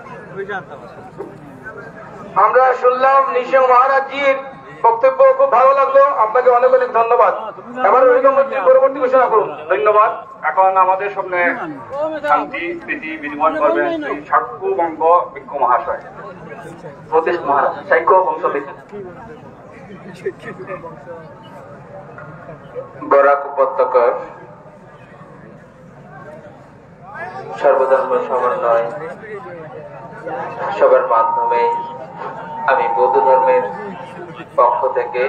আমরা শুনলাম নিশিং মহারাজজির বক্তব্য, খুব ভালো লাগলো। আপনাকে অনেক অনেক ধন্যবাদ। এবার পরবর্তী ঘোষণা করুন। ধন্যবাদ। এখন আমাদের সামনে শান্তি স্মৃতি বিনিময় করবেন শ্রী সাক্ষ্য বঙ্গ বিজ্ঞ মহাশয়, সতীশ মহারাজ, সাক্ষ্য বংশ বরাক উপত্যকার সর্বধর্ম সমন্বয় সবার মাধ্যমে আমি বৌদ্ধ ধর্মের পক্ষ থেকে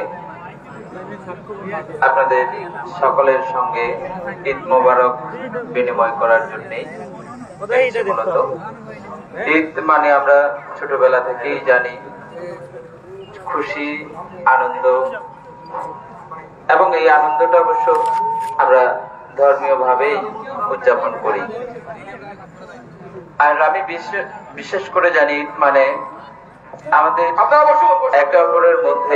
আপনাদের সকলের সঙ্গে ঈদ মোবারক বিনিময় করার জন্য মূলত ঈদ মানে আমরা ছোটবেলা থেকেই জানি খুশি, আনন্দ, এবং এই আনন্দটা অবশ্য আমরা ধর্মীয় ভাবেই উদযাপন করি। আর আমি বিশেষ করে জানি মানে আমাদের একে অপরের মধ্যে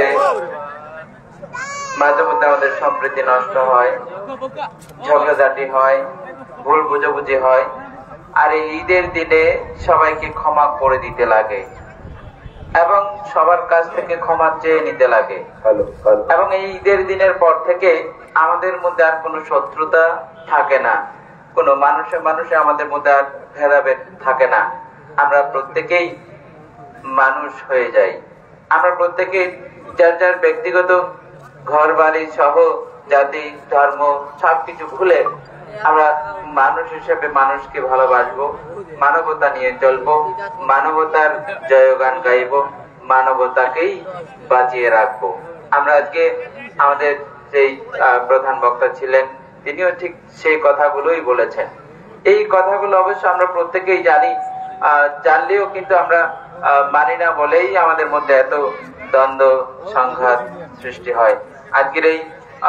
মাঝে মধ্যে আমাদের সম্প্রীতি নষ্ট হয়, ঝগড়াঝাটি হয়, ভুল বুঝাবুঝি হয়, আর এই ঈদের দিনে সবাইকে ক্ষমা করে দিতে লাগে এবং সবার কাছ থেকে ক্ষমা চেয়ে নিতে লাগে। এবং এই ঈদের দিনের পর থেকে আমাদের মধ্যে আর কোনো শত্রুতা থাকে না, কোনো মানুষে মানুষে আমাদের মধ্যে আর ভেদাভেদ থাকে না। আমরা প্রত্যেকেই মানুষ হয়ে যাই। আমরা প্রত্যেকেই যার যার ব্যক্তিগত ঘর বাড়ি সহ জাতি ধর্ম সবকিছু ভুলে আমরা মানুষ হিসেবে মানুষকে ভালোবাসবো, মানবতা নিয়ে চলবো, মানবতার জয়গান গাইব, মানবতাকেই বাঁচিয়ে রাখবো। আমরা আজকে আমাদের যেই প্রধান বক্তা ছিলেন তিনিও ঠিক সেই কথাগুলোই বলেছেন। এই কথাগুলো অবশ্য আমরা প্রত্যেকেই জানি, জানলেও কিন্তু আমরা মানি না বলেই আমাদের মধ্যে এত দ্বন্দ্ব সংঘাত সৃষ্টি হয়। আজকের এই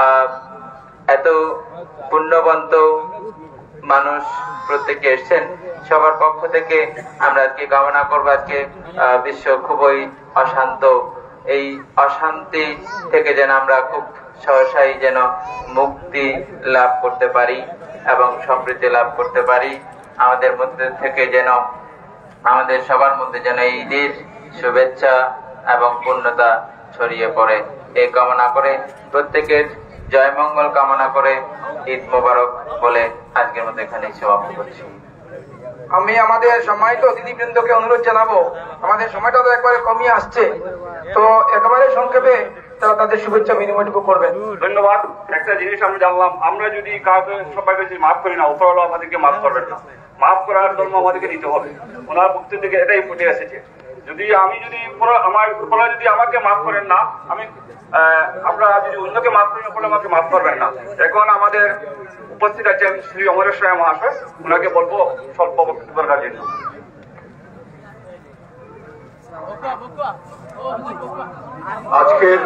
এত পুণ্যবন্ত মানুষ প্রত্যেকে এসছেন, সবার পক্ষ থেকে আমরা আজকে কামনা করবো আজকে বিশ্ব খুবই অশান্ত, এই অশান্তি থেকে যেন আমরা খুব সহসাই যেন মুক্তি লাভ করতে পারি এবং সমৃদ্ধি লাভ করতে পারি। আমাদের মধ্যে থেকে যেন আমাদের সবার মধ্যে যেন এই ঈদের শুভেচ্ছা এবং পূর্ণতা ছড়িয়ে পড়ে, এই কামনা করে প্রত্যেকের জয় মঙ্গল কামনা করে ঈদ মোবারক বলে আজকের মতো এখানে সমাপ্ত করছি। আমি আমাদের সম্মানিত অতিথিবৃন্দকে অনুরোধ জানাবো, আমাদের সময়টা তো একবারে কমিয়ে আসছে, তো একেবারে সংক্ষেপে তারা তাদের শুভেচ্ছা বিনিময়টুকু করবেন। ধন্যবাদ। একটা জিনিস আমরা জানলাম, আমরা যদি কাউকে সবাইকে যদি মাফ করি না, উপরওয়ালা আমাদেরকে মাফ করবেন না। মাফ করার জন্য আমাদেরকে নিতে হবে। ওনার মুক্তি থেকে এটাই ফুটে এসেছে। যদি আমি যদি আমার উপরওয়ালা যদি আমাকে মাফ করেন না, আমি আমরা যদি অন্যকে মাফ করি না, আমাকে মাফ করবেন না। এখন আমাদের উপস্থিত আছেন শ্রী অমরেশ্বর মহাশয়, ওনাকে বলবো স্বল্প বক্তব্য রাখার জন্য। আজকের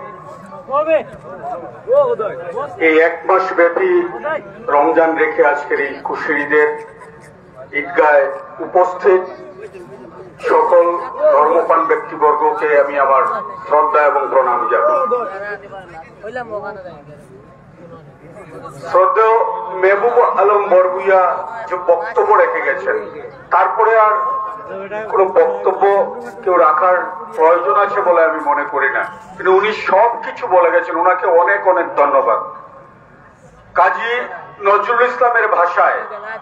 এই এক মাস ব্যাপী রমজান রেখে আজকের এই খুশির ঈদের ঈদগায় উপস্থিত সকল ধর্মপ্রাণ ব্যক্তিবর্গকে আমি আমার শ্রদ্ধা এবং প্রণাম জানাই। শ্রদ্ধেয় মেহবুব আলম বরগুইয়া যে বক্তব্য রেখে গেছেন, তারপরে আর কোন বক্তব্য কেউ রাখার প্রয়োজন আছে বলে আমি মনে করি না। কিন্তু উনি সব কিছু বলে গেছেন, ওনাকে অনেক অনেক ধন্যবাদ। কাজী নজরুল ইসলামের ভাষায়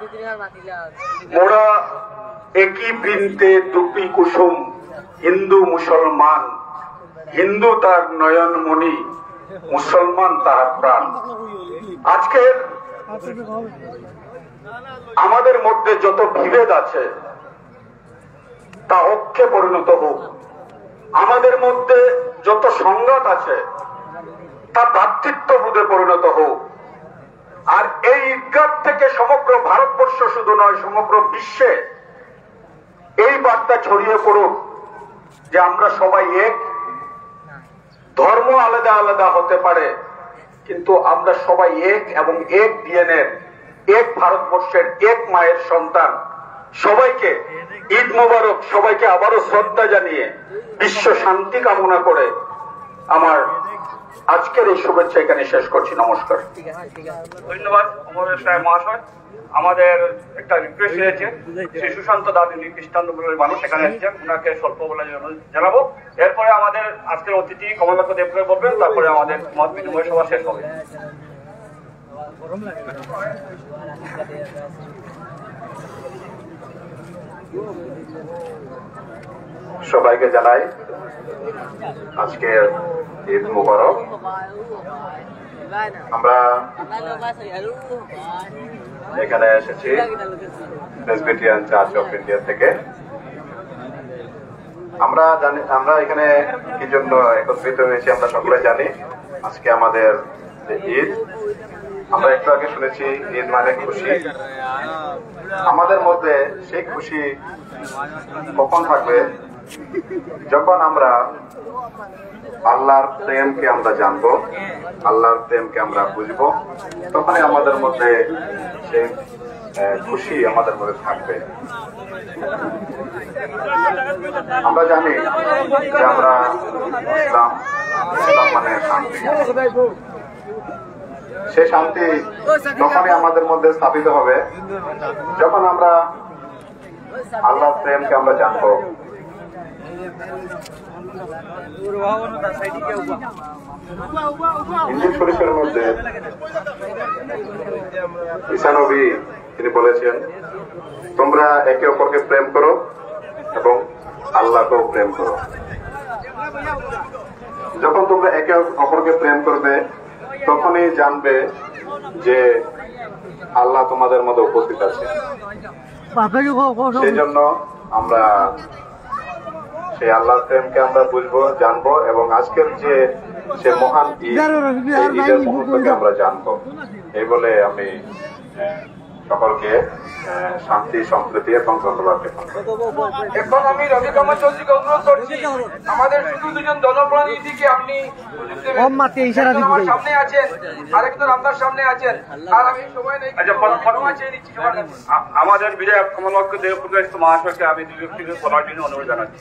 মোরা একই বৃন্তে দুটি কুসুম, হিন্দু মুসলমান, হিন্দু তার নয়নমণি, মুসলমান তাহার প্রাণ। আজকের আমাদের মধ্যে যত বিভেদ আছে তা ঐক্যে পরিণত হোক, আমাদের মধ্যে যত সংঘাত আছে তা ভ্রাতৃত্ববোধে পরিণত হোক। আর এই ঈদগাহ থেকে সমগ্র ভারতবর্ষ শুধু নয়, সমগ্র বিশ্বে এই বার্তা ছড়িয়ে পড়ুক যে আমরা সবাই এক। ধর্ম আলাদা আলাদা হতে পারে, কিন্তু আমরা সবাই এক এবং এক ডিএনএর, এক ভারতবর্ষের, এক মায়ের সন্তান। সবাইকে ঈদ মোবারক, সবাইকে আবারও শ্রদ্ধা জানিয়ে বিশ্ব শান্তি কামনা করে আমার আজকের এই শুভেচ্ছা এখানে শেষ করছি। নমস্কার। ধন্যবাদ অমরেশ রায় মহাশয়। আমাদের একটা রিকোয়েস্ট হয়েছে, শ্রী সুশান্ত দাদি খ্রিস্টান মানুষ এখানে এসেছেন, ওনাকে স্বল্প বলে জানাবো। এরপরে আমাদের আজকের অতিথি কমলাক্ষ দেবকে বলবেন, তারপরে আমাদের মত বিনিময় সভা শেষ হবে। সবাইকে জানাই আজকের ঈদ মুবারক। আমরা এখানে এসেছি প্রেসবিটেরিয়ান চার্চ অফ ইন্ডিয়া থেকে। আমরা জানি, আমরা এখানে কি জন্য একত্রিত হয়েছি আমরা সকলে জানি। আজকে আমাদের যে ঈদ, আমরা একটু আগে শুনেছি ঈদ মানে খুশি। আমাদের মধ্যে সেই খুশি কখন থাকবে? যখন আমরা আল্লাহর প্রেমকে আমরা জানবো, আল্লাহর প্রেমকে আমরা বুঝবো, তখনই আমাদের মধ্যে সেই খুশি আমাদের মধ্যে থাকবে। আমরা জানি যে আমরা ইসলাম, ইসলাম মানে শান্তি। সে শান্তি তখনই আমাদের মধ্যে স্থাপিত হবে যখন আমরা আল্লাহর প্রেমকে আমরা জানবো। ইনজিল শরীফের মধ্যে ঈসা নবী তিনি বলেছেন, তোমরা একে অপরকে প্রেম করো এবং আল্লাহকেও প্রেম করো। যখন তোমরা একে অপরকে প্রেম করবে তখনই জানবে যে আল্লাহ তোমাদের মধ্যে উপস্থিত আছে। সেই জন্য আমরা সেই আল্লাহর প্রেমকে আমরা বুঝবো, জানবো এবং আজকের যে সে মহান ঈদ, সেই ঈদের মুহূর্তকে আমরা জানবো। এই বলে আমি সকলকে শান্তি, সম্প্রীতি এবং ধন্যবাদ। এখন আমি রবি কামাল চৌধুরীকে অনুরোধ করছি, আমাদের শুধু দুজন জনপ্রতিনিধিকে আপনি আমার সামনে আছেন, আরেকজন আপনার সামনে আছেন, আর আমি সময় নেই। আমাদের বিধায়ক কমলাক্ষ দেবপুর মহাশয়কে আমি দুই ব্যক্তিকে বলার জন্য অনুরোধ জানাচ্ছি।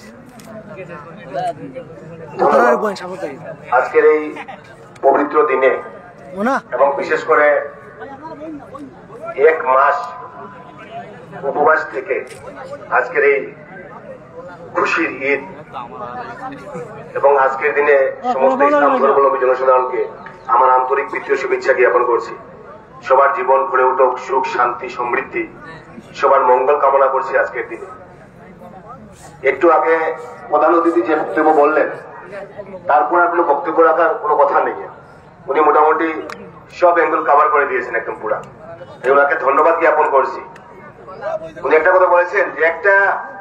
আজকের এই পবিত্র দিনে এবং বিশেষ করে এক মাস উপবাস থেকে আজকের এই খুশির ঈদ এবং আজকের দিনে সমস্ত ইসলাম ধর্মাবলম্বী জনসাধারণকে আমার আন্তরিক প্রীতীয় শুভেচ্ছা জ্ঞাপন করছি। সবার জীবন ভরে উঠুক সুখ, শান্তি, সমৃদ্ধি, সবার মঙ্গল কামনা করছি আজকের দিনে। একটু আগে প্রধান অতিথি যে বক্তব্য বললেন, তারপর আর কোনো বক্তব্য রাখার কোনো কথা নেই। উনি মোটামুটি সব অ্যাঙ্গেল কভার করে দিয়েছেন একদম পুরা। ওনাকে ধন্যবাদ জ্ঞাপন করছি। উনি একটা কথা বলেছেন যে একটা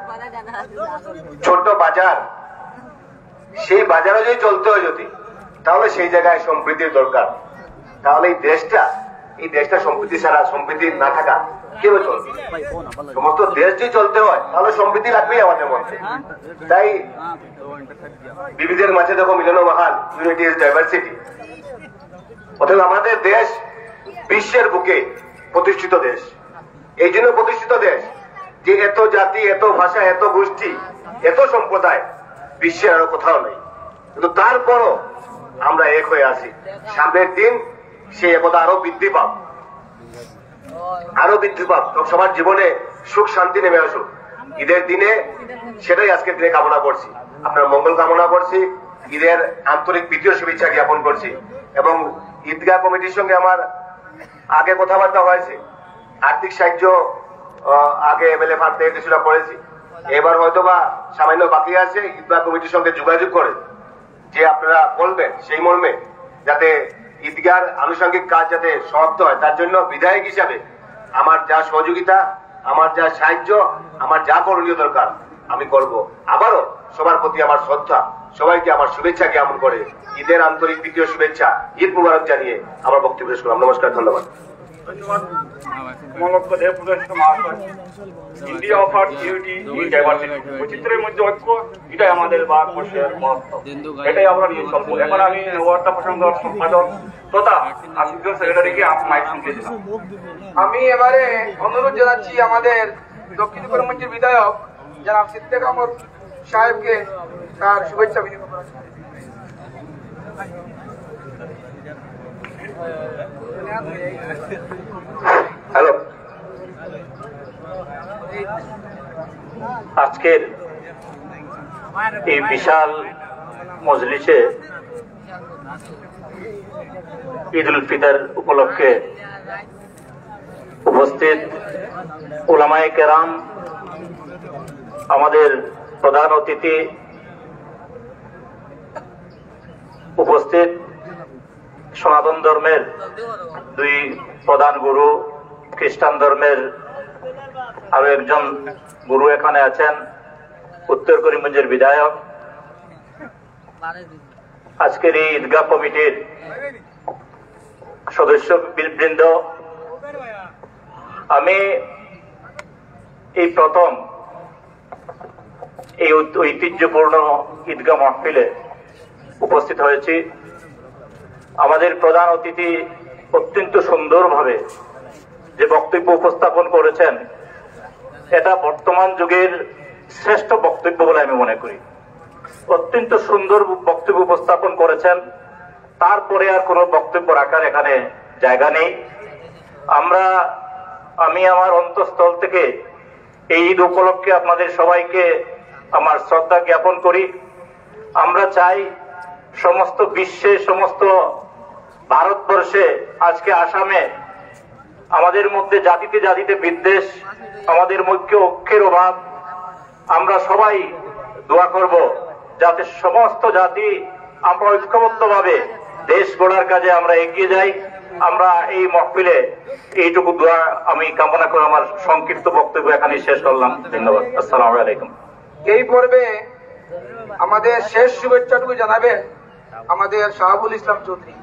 ছোট্ট বাজার, সেই বাজারে যদি চলতে হয় যদি, তাহলে সেই জায়গায় সম্প্রীতির দরকার। তাহলে এই দেশটা, এই দেশটা সম্প্রীতি ছাড়া, সম্প্রীতি না থাকা কেউ চলবে। সমস্ত দেশ যদি চলতে হয় তাহলে সম্প্রীতি লাগবেই আমাদের মধ্যে। তাই বিবিধের মাঝে দেখো মিলন মহান, ইউনিটি ইজ ডাইভার্সিটি। অথবা আমাদের দেশ বিশ্বের বুকে প্রতিষ্ঠিত দেশ। এই জন্য প্রতিষ্ঠিত দেশ যে এত জাতি, এত ভাষা, এত গোষ্ঠী, এত সম্প্রদায় বিশ্বের আরো কোথাও নেই। কিন্তু তারপরও আমরা এক হয়ে আছি। সামনের দিন সেই একতা আরো বৃদ্ধি পাক, আরো বৃদ্ধি পাক, সবার জীবনে সুখ শান্তি নেমে আসুক ঈদের দিনে। সেটাই আজকের দিনে কামনা করছি, আপনার মঙ্গল কামনা করছি, ঈদের আন্তরিক প্রীতীয় শুভেচ্ছা জ্ঞাপন করছি। এবং ঈদগাহ কমিটির সঙ্গে আমার আগে কথাবার্তা হয়েছে, আর্থিক সাহায্য আগে এমএলএ ফান্ড থেকে কিছুটা করেছি, এবার হয়তো বা সামান্য বাকি আছে, ঈদগাহ কমিটির সঙ্গে যোগাযোগ করে যে আপনারা বলবেন সেই মর্মে যাতে ঈদগাহর আনুষঙ্গিক কাজ যাতে সমাপ্ত হয়, তার জন্য বিধায়ক হিসাবে আমার যা সহযোগিতা, আমার যা সাহায্য, আমার যা করণীয় দরকার আমি করব। আবারও সবার প্রতি আমার শ্রদ্ধা, সবাইকে আমার শুভেচ্ছা জ্ঞাপন করে ঈদের আন্তরিক দ্বিতীয় শুভেচ্ছা, ঈদ মুবারক জানিয়ে আমার বক্তব্য শেষ করলাম। নমস্কার, ধন্যবাদ। ধন্যবাদ মলক্ষ দেব মহাশয়। India offer unity in diversity, বৈচিত্র্যের মধ্যে ঐক্য, এটাই আমাদের ভারতবর্ষের মহত্ব, এটাই আমরা নিয়ে চলবো। এখন আমি নববার্তা প্রসঙ্গ সম্পাদক তথা আসিফ সেক্রেটারিকে মাইক শুনতে দিলাম। আমি এবারে অনুরোধ জানাচ্ছি আমাদের দক্ষিণ করিমগঞ্জের বিধায়ক জনাব সিদ্দিক আহমদ সাহেবকে তার শুভেচ্ছা বিনিময় করার জন্য। হ্যালো, আজকের এই বিশাল মজলিসে ঈদ উল ফিতর উপলক্ষে উপস্থিত উলামায়ে কেরাম, আমাদের প্রধান অতিথি, উপস্থিত সনাতন ধর্মের দুই প্রধান গুরু, খ্রিস্টান ধর্মের আরো একজন গুরু এখানে আছেন, উত্তর করিমগঞ্জের বিধায়ক, আজকের এই ঈদগাহ কমিটির সদস্য বৃন্দ, আমি এই প্রথম এই ঐতিহ্যপূর্ণ ঈদগাহ মাহফিলে উপস্থিত হয়েছি। আমাদের প্রধান অতিথি অত্যন্ত সুন্দরভাবে যে বক্তব্য উপস্থাপন করেছেন, এটা বর্তমান যুগের শ্রেষ্ঠ বক্তব্য বলে আমি মনে করি। অত্যন্ত সুন্দর বক্তব্য উপস্থাপন করেছেন, তারপরে আর কোনো বক্তব্য রাখার এখানে জায়গা নেই। আমরা আমি আমার অন্তঃস্থল থেকে এই ঈদ উপলক্ষে আপনাদের সবাইকে আমার শ্রদ্ধা জ্ঞাপন করি। আমরা চাই সমস্ত বিশ্বে, সমস্ত ভারতবর্ষে, আজকে আসামে আমাদের মধ্যে জাতিতে জাতিতে বিদ্বেষ, আমাদের মধ্যে ঐক্যের অভাব, আমরা সবাই দোয়া করব যাতে সমস্ত জাতি আমরা ঐক্যবদ্ধভাবে দেশ গড়ার কাজে আমরা এগিয়ে যাই। আমরা এই মহফিলে এইটুকু দোয়া আমি কামনা করে আমার সংক্ষিপ্ত বক্তব্য এখানে শেষ করলাম। ধন্যবাদ। আসসালামু আলাইকুম। এই পর্বে আমাদের শেষ শুভেচ্ছাটুকু জানাবেন আমাদের শাহাবুল ইসলাম চৌধুরী।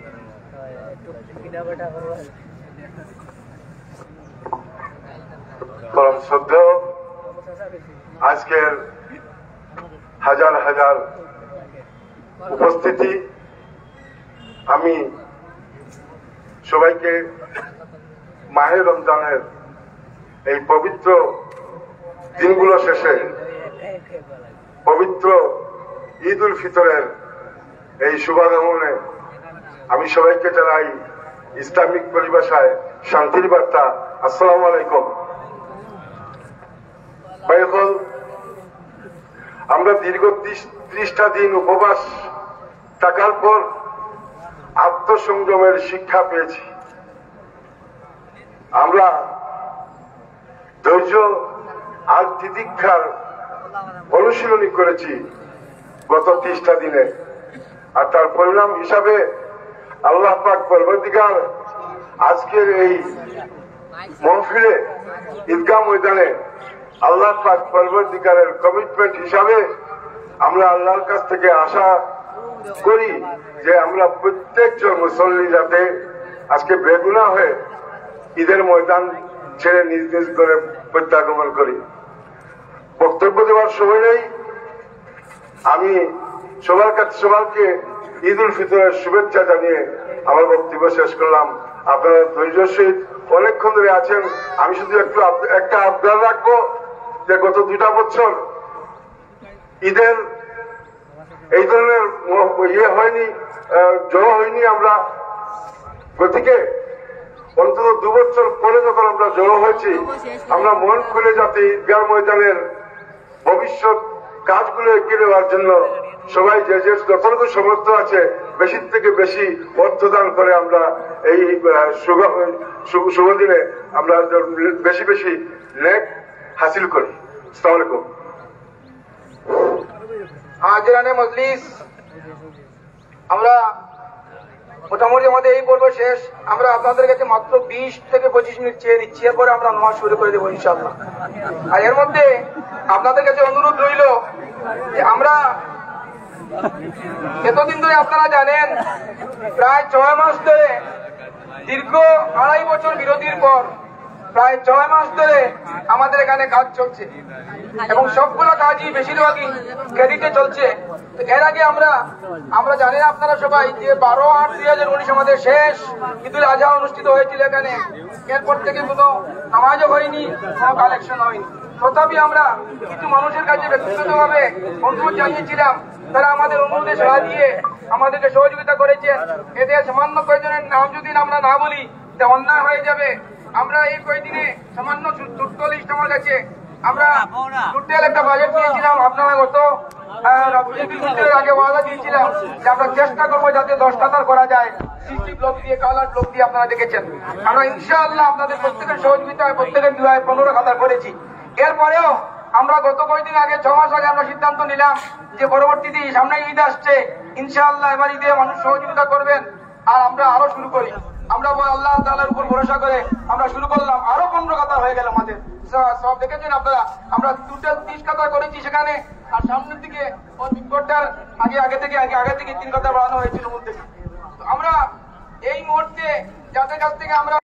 পরম শ্রদ্ধেয় আজকের হাজার হাজার উপস্থিতি, আমি সবাইকে মাহে রমজানের এই পবিত্র দিনগুলো শেষে পবিত্র ঈদ উল ফিতরের এই শুভাগমনে আমি সবাইকে জানাই ইসলামিক পরিভাষায় শান্তির বার্তা, আসসালামু আলাইকুম। ভাইসকল, আমরা দীর্ঘ ত্রিশটা দিন উপবাস থাকার পর আত্মসংযমের শিক্ষা পেয়েছি। আমরা ধৈর্য আর তিতিক্ষার অনুশীলনী করেছি গত ত্রিশটা দিনে, আর তার পরিণাম হিসাবে আল্লাহ পাক পরবর্তীকার আজকের এই মহফিলে ঈদগাহ ময়দানে আল্লাহ পাক পরবর্তীকারের কমিটমেন্ট হিসাবে আমরা আল্লাহর কাছ থেকে আশা করি যে আমরা প্রত্যেকজন মুসল্লি যাতে আজকে বেগুনাহ হয়ে ঈদের ময়দান ছেড়ে নিজ নিজ করে প্রত্যাগমন করি। বক্তব্য দেওয়ার সময় নেই, আমি সবার কাছে সবাইকে ঈদ উল ফিতরের শুভেচ্ছা জানিয়ে আমার বক্তব্য শেষ করলাম। আপনারা ধৈর্যের সহিত অনেকক্ষণ ধরে আছেন। আমি শুধু একটু একটা আবদার রাখবো যে গত দুটা বছর ঈদের এই ধরনের ইয়ে হয়নি, জড়ো হয়নি আমরা গতিকে অন্তত দু বছর পরে যখন আমরা জড়ো হয়েছি, আমরা মন খুলে যাতে ঈদগাহ ময়দানের ভবিষ্যৎ কাজগুলো এগিয়ে নেওয়ার জন্য সবাই যে যে যতটুকু সমর্থ আছে বেশি থেকে বেশি অর্থ দান করে আমরা এই শুভ দিনে আমরা বেশি বেশি নেক হাসিল করি। আসসালামু আলাইকুম। হাজিরানে মজলিস, আমরা মোটামুটি আমাদের এই পর্ব শেষ। আমরা আপনাদের কাছে মাত্র বিশ থেকে পঁচিশ মিনিট চেয়ে দিচ্ছি, এরপরে আমরা নামাজ শুরু করে দেবো ইনশাআল্লাহ। আর এর মধ্যে আপনাদের কাছে অনুরোধ রইল যে আমরা এতদিন ধরে আপনারা জানেন প্রায় ছয় মাস ধরে, দীর্ঘ আড়াই বছর বিরতির পর প্রায় ছয় মাস ধরে আমাদের এখানে কাজ চলছে এবং সবগুলো কাজই বেশিরভাগই ক্রেডিটে চলছে। এর আগে আমরা আমরা জানি না আপনারা সবাই যে বারো আট দুই হাজার উনিশ আমাদের শেষ ঈদুল আজহা অনুষ্ঠিত হয়েছিল এখানে। এরপর থেকে কোনো নামাজও হয়নি, কোনো কালেকশন হয়নি। তথাপি আমরা কিছু মানুষের কাছে ব্যক্তিগতভাবে অনুরোধ জানিয়েছিলাম, তারা আমাদের অনুরোধে সাড়া দিয়ে আমাদেরকে সহযোগিতা করেছেন। এতে সামান্য কয়েকজনের নাম যদি আমরা না বলি তা অন্যায় হয়ে যাবে। আমরা এই কয়েকদিনে সামান্য ছোট্ট লিস্ট আমার কাছে, আমরা টোটাল একটা বাজেট দিয়েছিলাম আপনারা গত আগে ওয়াদা দিয়েছিলাম যে আমরা চেষ্টা করবো যাতে দশ কাতার করা যায় সিসি ব্লক দিয়ে, কালার ব্লক দিয়ে। আপনারা দেখেছেন আমরা ইনশাআল্লাহ আপনাদের প্রত্যেকের সহযোগিতায় প্রত্যেকের বিবাহে পনেরো কাতার করেছি। এরপরেও আমরা গত কয়েকদিন আগে ছ মাস আগে আমরা সিদ্ধান্ত নিলাম যে পরবর্তীতে সামনে ঈদ আসছে, ইনশাআল্লাহ এবার ঈদে মানুষ সহযোগিতা করবেন আর আমরা আরো শুরু করি। আমরা আল্লাহ তাআলার উপর ভরসা করে আমরা শুরু করলাম, আরো পনেরো কাতার হয়ে গেল আমাদের। সব দেখেছেন আপনারা, আমরা টোটাল ত্রিশ কাতার করেছি সেখানে। আর সামনের দিকে বিপদটার আগে আগে থেকে আগে আগে থেকে তিন কাতার বাড়ানো হয়েছিল মূল থেকে। আমরা এই মুহূর্তে যাদের কাছ থেকে আমরা